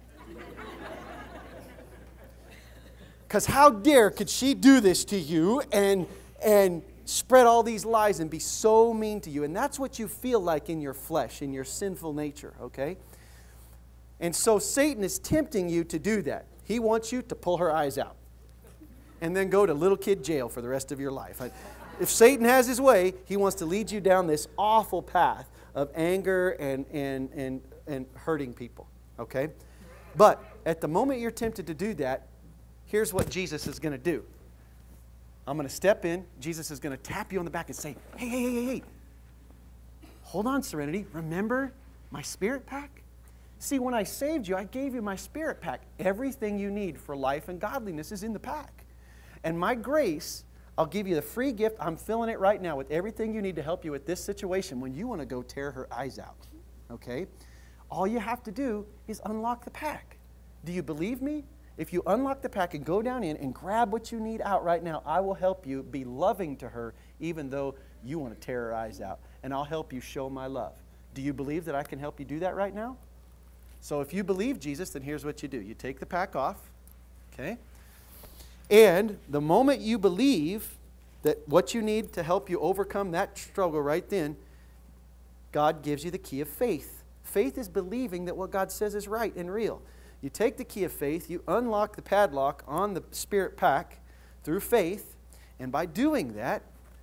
Because how dare could she do this to you and, and spread all these lies and be so mean to you? And that's what you feel like in your flesh, in your sinful nature, okay? And so Satan is tempting you to do that. He wants you to pull her eyes out and then go to little kid jail for the rest of your life. If Satan has his way, he wants to lead you down this awful path of anger and, and, and, and hurting people, okay? But at the moment you're tempted to do that, here's what Jesus is going to do. I'm going to step in. Jesus is going to tap you on the back and say, hey, hey, hey, hey, hey. Hold on, Serenity. Remember my Spirit pack? See, when I saved you, I gave you my Spirit pack. Everything you need for life and godliness is in the pack. And my grace, I'll give you the free gift. I'm filling it right now with everything you need to help you with this situation when you want to go tear her eyes out. Okay? All you have to do is unlock the pack. Do you believe me? If you unlock the pack and go down in and grab what you need out right now, I will help you be loving to her even though you want to tear her eyes out. And I'll help you show my love. Do you believe that I can help you do that right now? So if you believe Jesus, then here's what you do. You take the pack off, okay? And the moment you believe that what you need to help you overcome that struggle right then, God gives you the key of faith. Faith is believing that what God says is right and real. You take the key of faith, you unlock the padlock on the Spirit pack through faith, and by doing that,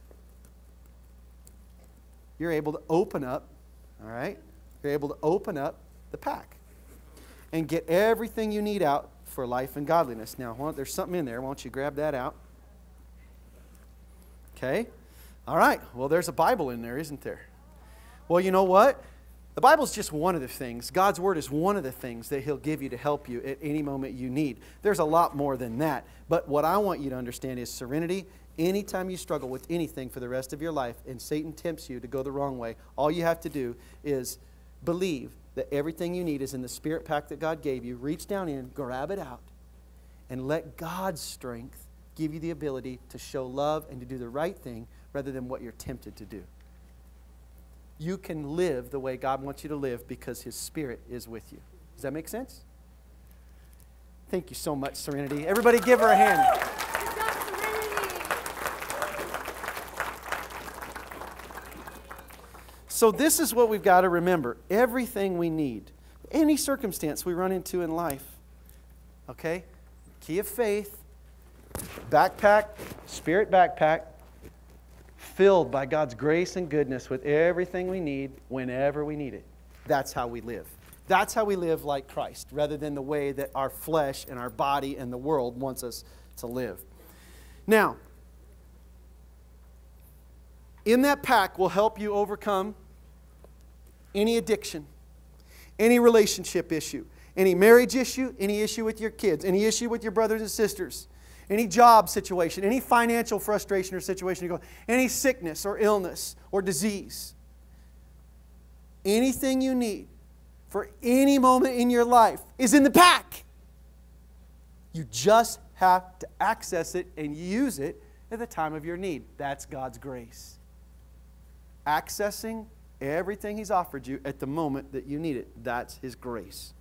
you're able to open up, all right? You're able to open up the pack and get everything you need out for life and godliness. Now, why don't- there's something in there. Why don't you grab that out? Okay. All right. Well, there's a Bible in there, isn't there? Well, you know what? The Bible's just one of the things. God's Word is one of the things that He'll give you to help you at any moment you need. There's a lot more than that. But what I want you to understand is Serenity. Anytime you struggle with anything for the rest of your life and Satan tempts you to go the wrong way, all you have to do is believe that everything you need is in the Spirit pack that God gave you. Reach down in, grab it out, and let God's strength give you the ability to show love and to do the right thing rather than what you're tempted to do. You can live the way God wants you to live because His Spirit is with you. Does that make sense? Thank you so much, Serenity. Everybody give her a hand. So this is what we've got to remember. Everything we need, any circumstance we run into in life, okay? Key of faith, backpack, Spirit backpack, filled by God's grace and goodness with everything we need whenever we need it. That's how we live. That's how we live like Christ, rather than the way that our flesh and our body and the world wants us to live. Now, in that pack will help you overcome any addiction, any relationship issue, any marriage issue, any issue with your kids, any issue with your brothers and sisters, any job situation, any financial frustration or situation you go, any sickness or illness or disease. Anything you need for any moment in your life is in the pack. You just have to access it and use it at the time of your need. That's God's grace. Accessing everything He's offered you at the moment that you need it. That's His grace.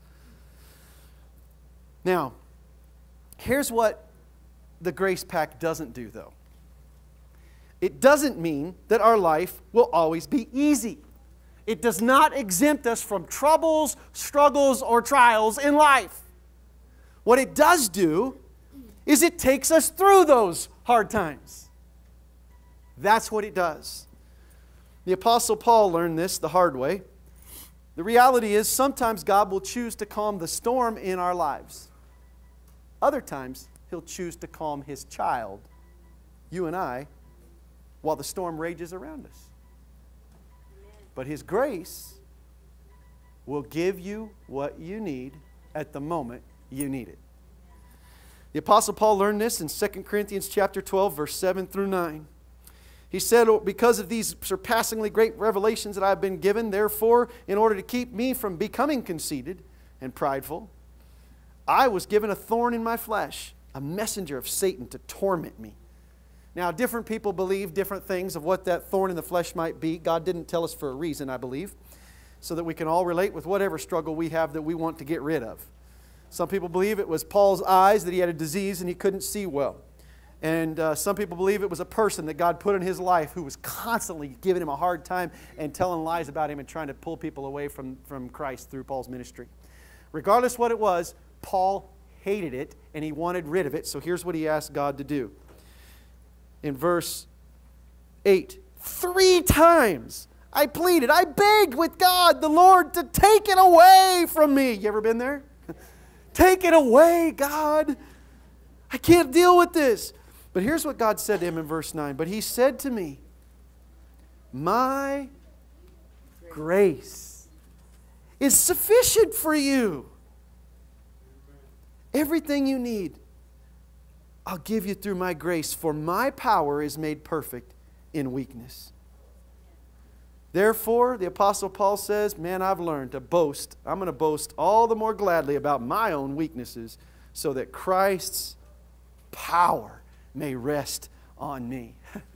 Now, here's what the grace pack doesn't do, though. It doesn't mean that our life will always be easy. It does not exempt us from troubles, struggles, or trials in life. What it does do is it takes us through those hard times. That's what it does. The Apostle Paul learned this the hard way. The reality is sometimes God will choose to calm the storm in our lives. Other times, He'll choose to calm His child, you and I, while the storm rages around us. But His grace will give you what you need at the moment you need it. The Apostle Paul learned this in Second Corinthians chapter twelve, verse seven through nine. He said, because of these surpassingly great revelations that I have been given, therefore, in order to keep me from becoming conceited and prideful, I was given a thorn in my flesh, a messenger of Satan to torment me. Now, different people believe different things of what that thorn in the flesh might be. God didn't tell us for a reason, I believe, so that we can all relate with whatever struggle we have that we want to get rid of. Some people believe it was Paul's eyes, that he had a disease and he couldn't see well. And uh, some people believe it was a person that God put in his life who was constantly giving him a hard time and telling lies about him and trying to pull people away from, from Christ through Paul's ministry. Regardless what it was, Paul hated it and he wanted rid of it. So here's what he asked God to do. In verse eight, three times I pleaded, I begged with God, the Lord, to take it away from me. You ever been there? Take it away, God. I can't deal with this. But here's what God said to him in verse nine. But He said to me, my grace is sufficient for you. Everything you need, I'll give you through my grace, for my power is made perfect in weakness. Therefore, the Apostle Paul says, man, I've learned to boast. I'm going to boast all the more gladly about my own weaknesses so that Christ's power may rest on me.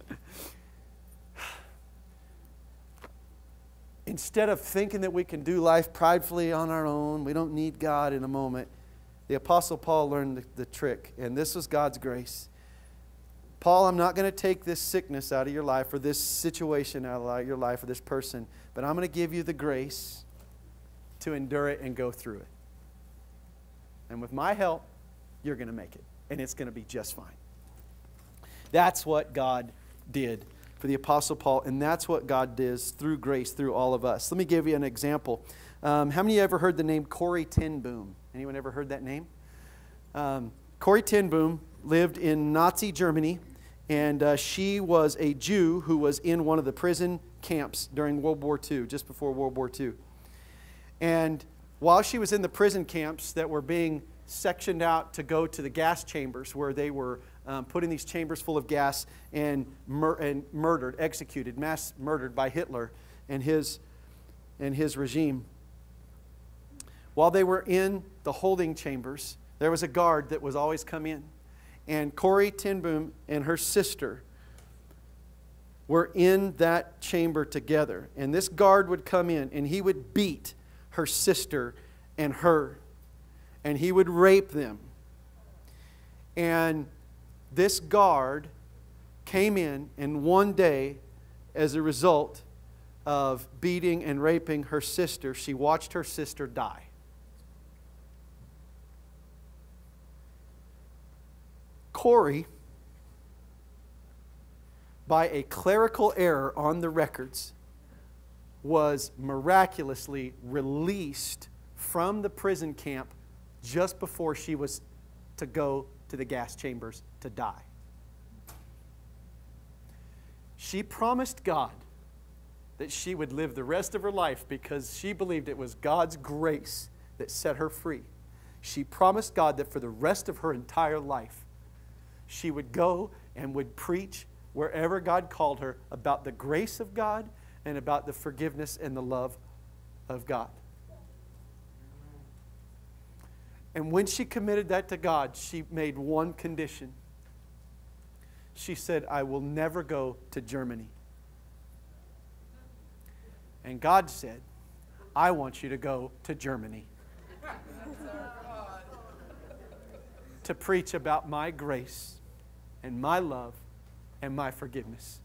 Instead of thinking that we can do life pridefully on our own, we don't need God in a moment, the Apostle Paul learned the, the trick, and this was God's grace. Paul, I'm not going to take this sickness out of your life or this situation out of your life or this person, but I'm going to give you the grace to endure it and go through it. And with my help, you're going to make it, and it's going to be just fine. That's what God did for the Apostle Paul, and that's what God does through grace through all of us. Let me give you an example. Um, how many of you ever heard the name Corrie ten Boom? Anyone ever heard that name? Um, Corrie ten Boom lived in Nazi Germany, and uh, she was a Jew who was in one of the prison camps during World War Two, just before World War Two. And while she was in the prison camps that were being sectioned out to go to the gas chambers where they were um, put in these chambers full of gas and, mur and murdered, executed, mass murdered by Hitler and his, and his regime. While they were in the holding chambers, there was a guard that was always come in. And Corrie ten Boom and her sister were in that chamber together. And this guard would come in and he would beat her sister and her. And he would rape them. And this guard came in, and one day, as a result of beating and raping her sister, she watched her sister die. Corrie, by a clerical error on the records, was miraculously released from the prison camp just before she was to go to the gas chambers to die. She promised God that she would live the rest of her life because she believed it was God's grace that set her free. She promised God that for the rest of her entire life, she would go and would preach wherever God called her about the grace of God and about the forgiveness and the love of God. And when she committed that to God, she made one condition. She said, I will never go to Germany. And God said, I want you to go to Germany to preach about my grace and my love and my forgiveness.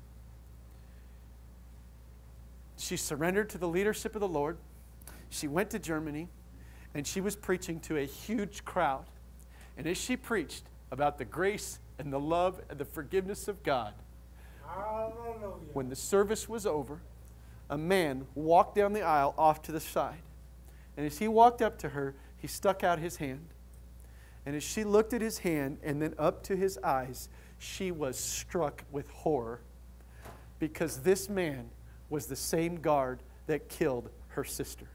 She surrendered to the leadership of the Lord. She went to Germany. And she was preaching to a huge crowd. And as she preached about the grace and the love and the forgiveness of God, When the service was over, a man walked down the aisle off to the side. And as he walked up to her, he stuck out his hand. And as she looked at his hand and then up to his eyes, she was struck with horror, because this man was the same guard that killed her sister.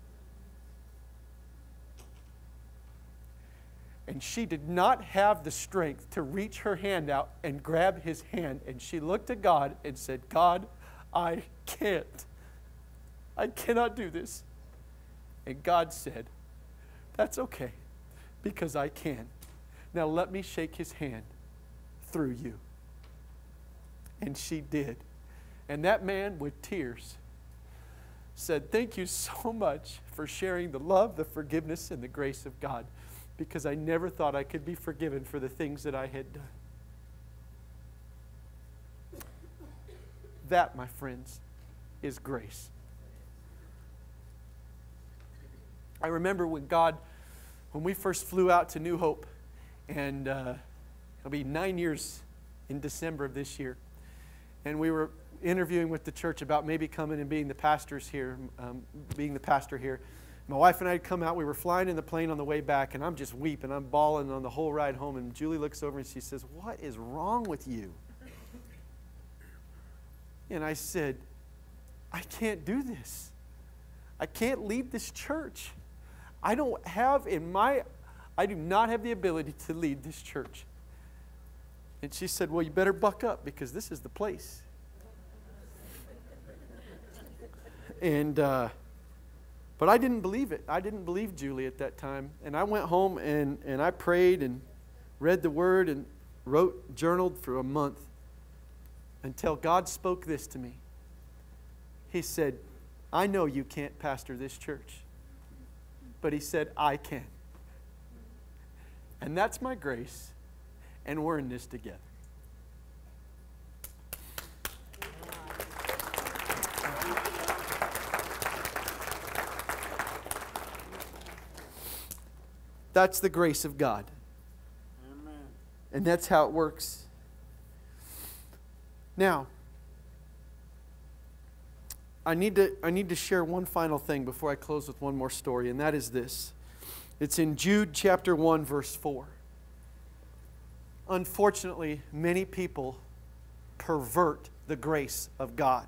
And she did not have the strength to reach her hand out and grab his hand. And she looked at God and said, God, I can't. I cannot do this. And God said, that's okay, because I can. Now let me shake his hand through you. And she did. And that man, with tears, said, thank you so much for sharing the love, the forgiveness, and the grace of God, because I never thought I could be forgiven for the things that I had done. That, my friends, is grace. I remember when God, when we first flew out to New Hope, and uh, it'll be nine years in December of this year, and we were interviewing with the church about maybe coming and being the pastors here, um, being the pastor here. My wife and I had come out. We were flying in the plane on the way back, and I'm just weeping. I'm bawling on the whole ride home, and Julie looks over and she says, what is wrong with you? And I said, I can't do this. I can't lead this church. I don't have in my, I do not have the ability to lead this church. And she said, well, you better buck up, because this is the place. And, uh, but I didn't believe it. I didn't believe Julie at that time. And I went home and, and I prayed and read the Word and wrote, journaled for a month until God spoke this to me. He said, I know you can't pastor this church, but he said, I can. And that's my grace, and we're in this together. That's the grace of God. Amen. And that's how it works. Now, I need to I need to share one final thing before I close with one more story, and that is this. It's in Jude chapter one, verse four. Unfortunately, many people pervert the grace of God.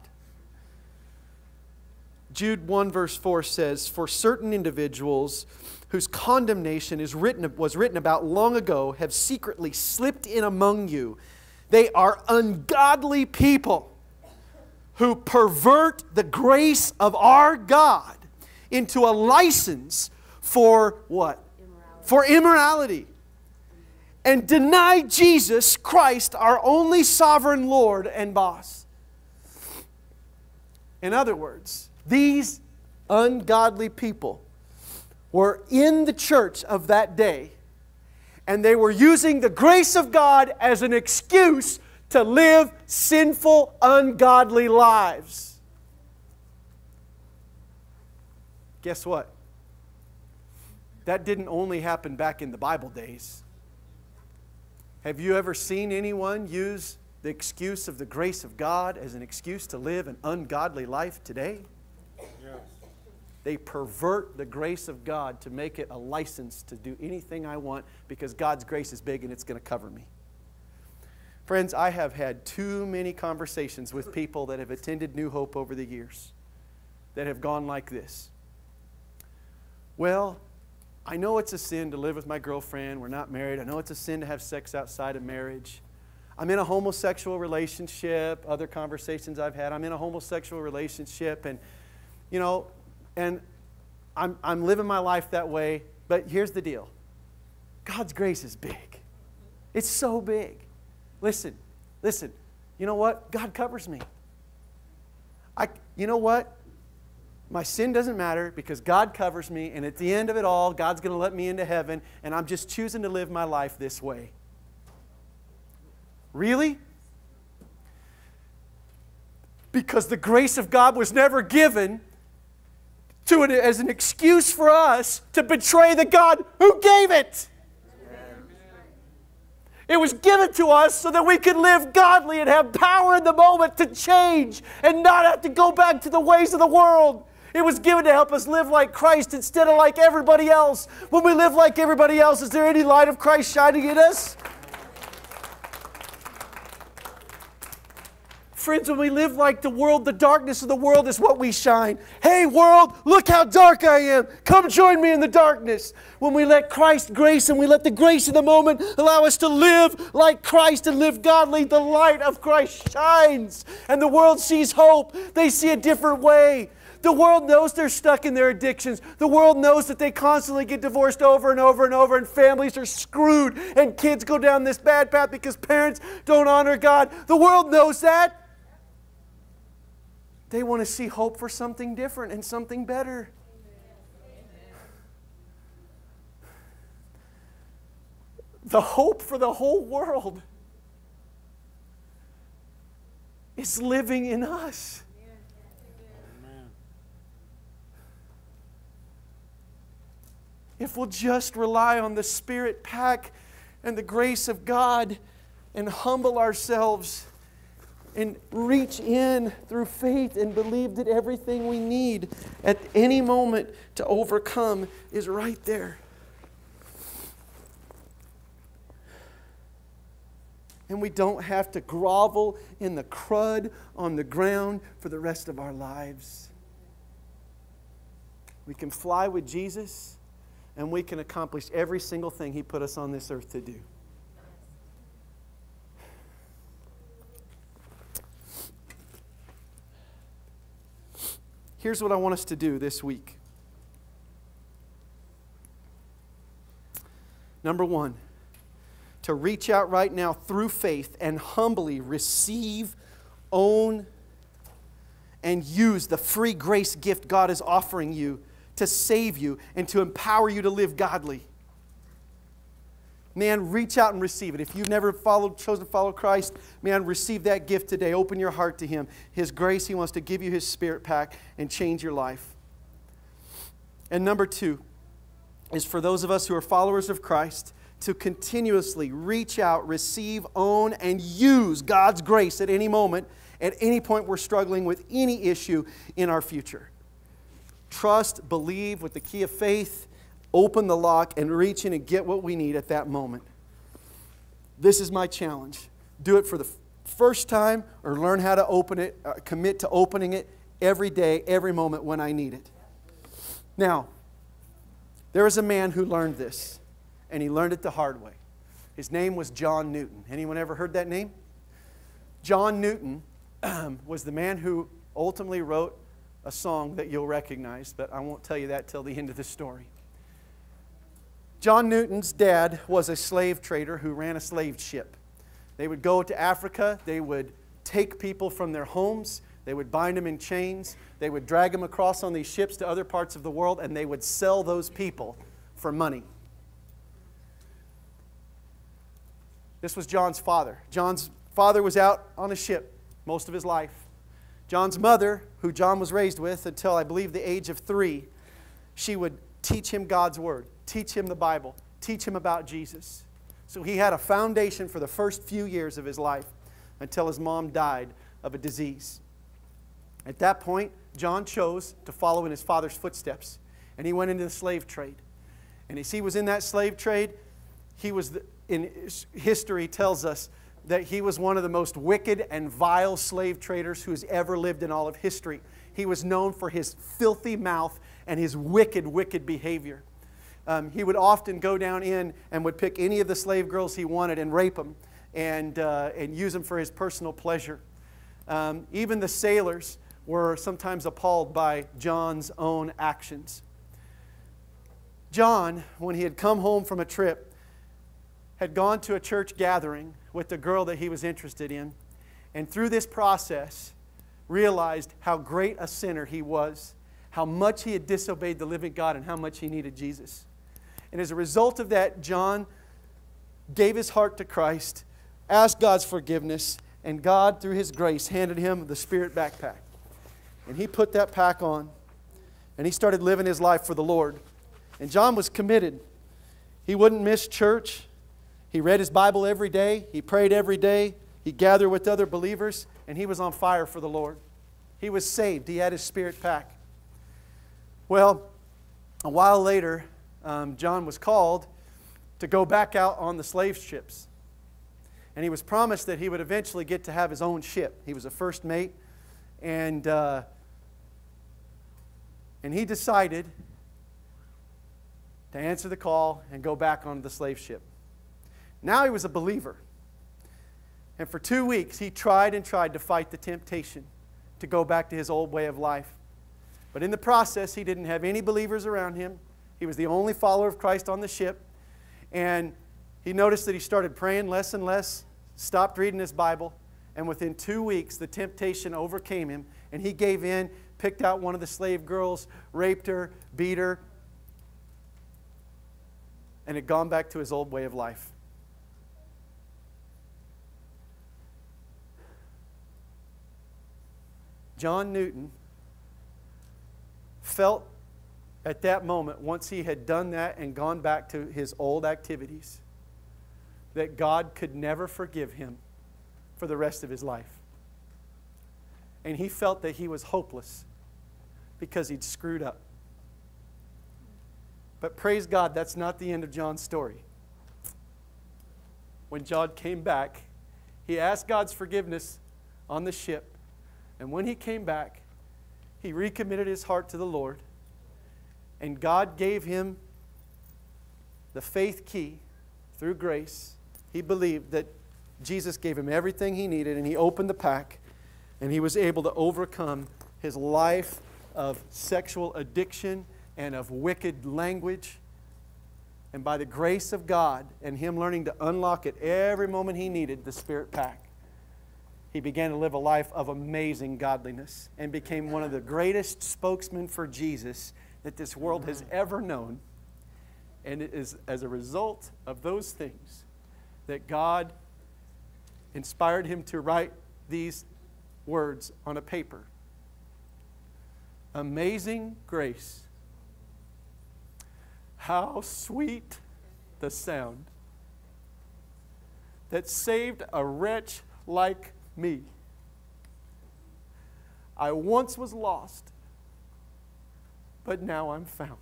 Jude one verse four says, for certain individuals whose condemnation is written, was written about long ago have secretly slipped in among you. They are ungodly people who pervert the grace of our God into a license for what? Immorality. For immorality. And deny Jesus Christ, our only sovereign Lord and boss. In other words, these ungodly people were in the church of that day, and they were using the grace of God as an excuse to live sinful, ungodly lives. Guess what? That didn't only happen back in the Bible days. Have you ever seen anyone use the excuse of the grace of God as an excuse to live an ungodly life today? Yes. They pervert the grace of God to make it a license to do anything I want because God's grace is big and it's going to cover me. Friends, I have had too many conversations with people that have attended New Hope over the years that have gone like this. Well, I know it's a sin to live with my girlfriend. We're not married. I know it's a sin to have sex outside of marriage. I'm in a homosexual relationship. Other conversations I've had, I'm in a homosexual relationship, and you know, and I'm, I'm living my life that way. But here's the deal. God's grace is big. It's so big. Listen, listen. You know what? God covers me. I, you know what? My sin doesn't matter because God covers me, and at the end of it all, God's going to let me into heaven, and I'm just choosing to live my life this way. Really? Because the grace of God was never given to it as an excuse for us to betray the God who gave it. It was given to us so that we could live godly and have power in the moment to change and not have to go back to the ways of the world. It was given to help us live like Christ instead of like everybody else. When we live like everybody else, is there any light of Christ shining in us? Friends, when we live like the world, the darkness of the world is what we shine. Hey world, look how dark I am. Come join me in the darkness. When we let Christ's grace and we let the grace of the moment allow us to live like Christ and live godly, the light of Christ shines. And the world sees hope. They see a different way. The world knows they're stuck in their addictions. The world knows that they constantly get divorced over and over and over, and families are screwed, and kids go down this bad path because parents don't honor God. The world knows that. They want to see hope for something different and something better. The hope for the whole world is living in us. If we'll just rely on the Spirit pack and the grace of God and humble ourselves and reach in through faith and believe that everything we need at any moment to overcome is right there. And we don't have to grovel in the crud on the ground for the rest of our lives. We can fly with Jesus, and we can accomplish every single thing He put us on this earth to do. Here's what I want us to do this week. Number one, to reach out right now through faith and humbly receive, own, and use the free grace gift God is offering you to save you and to empower you to live godly. Man, reach out and receive it. If you've never followed, chosen to follow Christ, man, receive that gift today. Open your heart to Him. His grace, He wants to give you His Spirit pack and change your life. And number two is for those of us who are followers of Christ to continuously reach out, receive, own, and use God's grace at any moment, at any point we're struggling with any issue in our future. Trust, believe with the key of faith, open the lock, and reach in and get what we need at that moment. This is my challenge. Do it for the first time or learn how to open it, uh, commit to opening it every day, every moment when I need it. Now, there is a man who learned this, and he learned it the hard way. His name was John Newton. Anyone ever heard that name? John Newton was the man who ultimately wrote a song that you'll recognize, but I won't tell you that till the end of the story. John Newton's dad was a slave trader who ran a slave ship. They would go to Africa, they would take people from their homes, they would bind them in chains, they would drag them across on these ships to other parts of the world, and they would sell those people for money. This was John's father. John's father was out on a ship most of his life. John's mother, who John was raised with until I believe the age of three, she would teach him God's Word, teach him the Bible, teach him about Jesus. So he had a foundation for the first few years of his life until his mom died of a disease. At that point, John chose to follow in his father's footsteps, and he went into the slave trade. And as he was in that slave trade, he was, the, in history tells us that he was one of the most wicked and vile slave traders who has ever lived in all of history. He was known for his filthy mouth and his wicked, wicked behavior. Um, he would often go down in and would pick any of the slave girls he wanted and rape them and, uh, and use them for his personal pleasure. Um, even the sailors were sometimes appalled by John's own actions. John, when he had come home from a trip, had gone to a church gathering with the girl that he was interested in, and through this process realized how great a sinner he was, how much he had disobeyed the living God, and how much he needed Jesus. And as a result of that, John gave his heart to Christ, asked God's forgiveness, and God, through His grace, handed him the Spirit backpack. And he put that pack on, and he started living his life for the Lord. And John was committed. He wouldn't miss church. He read his Bible every day. He prayed every day. He gathered with other believers, and he was on fire for the Lord. He was saved. He had his spirit pack. Well, a while later, um, John was called to go back out on the slave ships. And he was promised that he would eventually get to have his own ship. He was a first mate. And, uh, and he decided to answer the call and go back on the slave ship. Now he was a believer. And for two weeks, he tried and tried to fight the temptation to go back to his old way of life. But in the process, he didn't have any believers around him. He was the only follower of Christ on the ship. And he noticed that he started praying less and less, stopped reading his Bible, and within two weeks, the temptation overcame him, and he gave in, picked out one of the slave girls, raped her, beat her, and had gone back to his old way of life. John Newton felt at that moment, once he had done that and gone back to his old activities, that God could never forgive him for the rest of his life. And he felt that he was hopeless because he'd screwed up. But praise God, that's not the end of John's story. When John came back, he asked God's forgiveness on the ship. And when he came back, he recommitted his heart to the Lord. And God gave him the faith key through grace. He believed that Jesus gave him everything he needed, and he opened the pack, and he was able to overcome his life of sexual addiction and of wicked language. And by the grace of God and him learning to unlock it every moment he needed, the Spirit pack, he began to live a life of amazing godliness and became one of the greatest spokesmen for Jesus that this world has ever known. And it is as a result of those things that God inspired him to write these words on a paper. Amazing grace. How sweet the sound that saved a wretch like me. I once was lost, but now I'm found.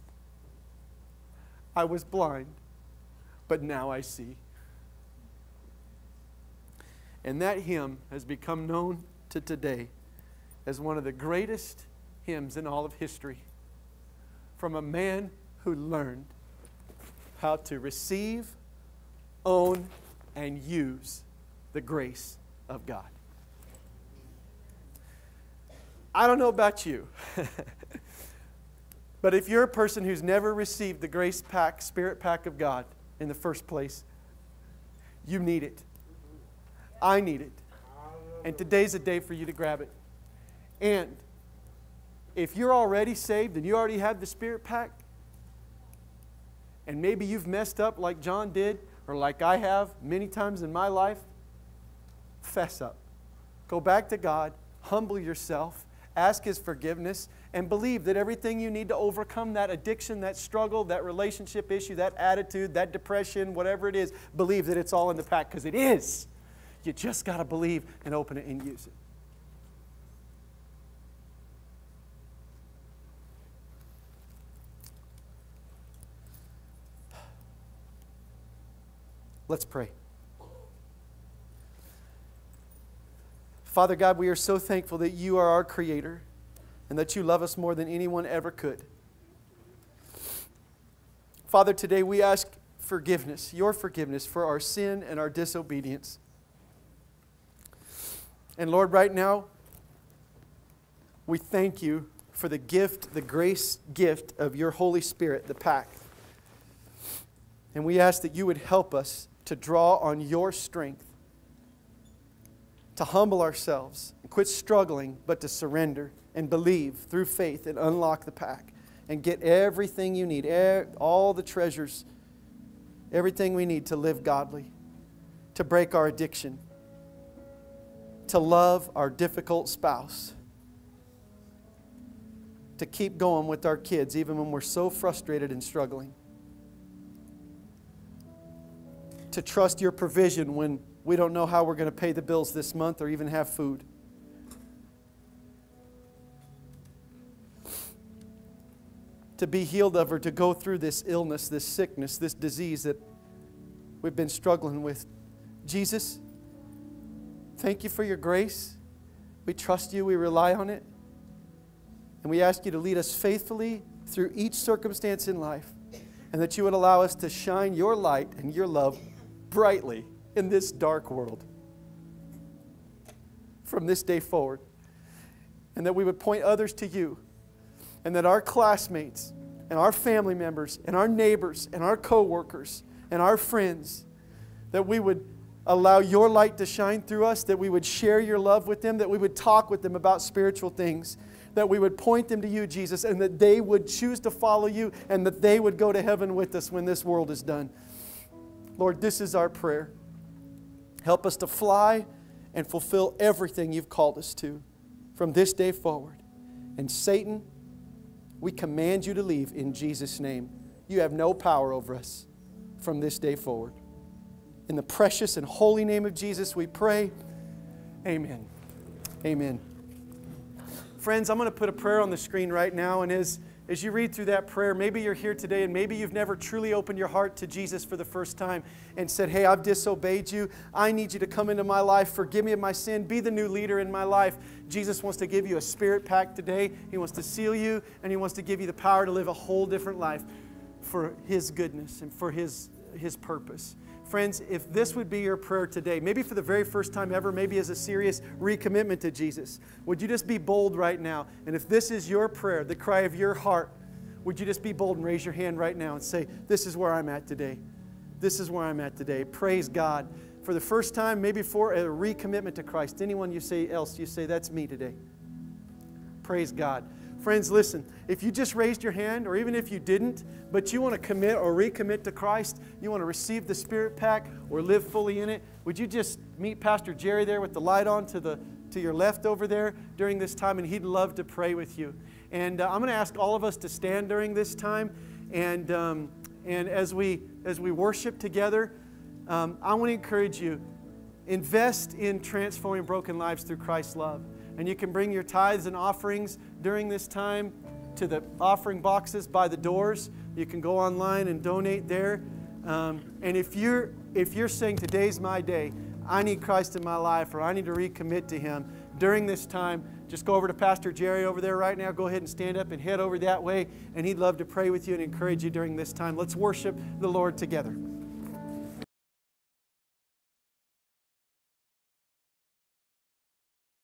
I was blind, but now I see. And that hymn has become known to today as one of the greatest hymns in all of history, from a man who learned how to receive, own, and use the grace of God. I don't know about you, but if you're a person who's never received the grace pack, Spirit pack of God in the first place, you need it. I need it. And today's a day for you to grab it. And if you're already saved and you already have the Spirit pack, and maybe you've messed up like John did, or like I have many times in my life, fess up. Go back to God, humble yourself, ask His forgiveness, and believe that everything you need to overcome that addiction, that struggle, that relationship issue, that attitude, that depression, whatever it is, believe that it's all in the pack, because it is. You just got to believe and open it and use it. Let's pray. Father God, we are so thankful that you are our Creator and that you love us more than anyone ever could. Father, today we ask forgiveness, your forgiveness for our sin and our disobedience. And Lord, right now, we thank you for the gift, the grace gift of your Holy Spirit, the pack. And we ask that you would help us to draw on your strength, to humble ourselves, and quit struggling, but to surrender and believe through faith and unlock the pack and get everything you need, all the treasures, everything we need to live godly, to break our addiction, to love our difficult spouse, to keep going with our kids even when we're so frustrated and struggling, to trust your provision when we don't know how we're going to pay the bills this month or even have food. To be healed of or to go through this illness, this sickness, this disease that we've been struggling with. Jesus, thank you for your grace. We trust you. We rely on it. And we ask you to lead us faithfully through each circumstance in life, and that you would allow us to shine your light and your love brightly in this dark world from this day forward. And that we would point others to you, and that our classmates and our family members and our neighbors and our co-workers and our friends, that we would allow your light to shine through us, that we would share your love with them, that we would talk with them about spiritual things, that we would point them to you, Jesus, and that they would choose to follow you, and that they would go to heaven with us when this world is done. Lord, this is our prayer. Help us to fly and fulfill everything you've called us to from this day forward. And Satan, we command you to leave in Jesus' name. You have no power over us from this day forward. In the precious and holy name of Jesus, we pray. Amen. Amen. Friends, I'm going to put a prayer on the screen right now, and as, as you read through that prayer, maybe you're here today and maybe you've never truly opened your heart to Jesus for the first time and said, hey, I've disobeyed you. I need you to come into my life. Forgive me of my sin. Be the new leader in my life. Jesus wants to give you a spirit pack today. He wants to seal you, and He wants to give you the power to live a whole different life for His goodness and for His, His purpose. Friends, if this would be your prayer today, maybe for the very first time ever, maybe as a serious recommitment to Jesus, would you just be bold right now? And if this is your prayer, the cry of your heart, would you just be bold and raise your hand right now and say, this is where I'm at today. This is where I'm at today. Praise God. For the first time, maybe for a recommitment to Christ. Anyone you say else, you say, that's me today. Praise God. Friends, listen, if you just raised your hand, or even if you didn't, but you want to commit or recommit to Christ, you want to receive the Spirit pack or live fully in it, would you just meet Pastor Jerry there with the light on to the to your left over there during this time, and he'd love to pray with you. And uh, I'm going to ask all of us to stand during this time, and um, and as we as we worship together, um, I want to encourage you, invest in transforming broken lives through Christ's love. And you can bring your tithes and offerings during this time to the offering boxes by the doors. You can go online and donate there. Um, and if you're, if you're saying, today's my day, I need Christ in my life, or I need to recommit to Him, during this time, just go over to Pastor Jerry over there right now. Go ahead and stand up and head over that way, and he'd love to pray with you and encourage you during this time. Let's worship the Lord together.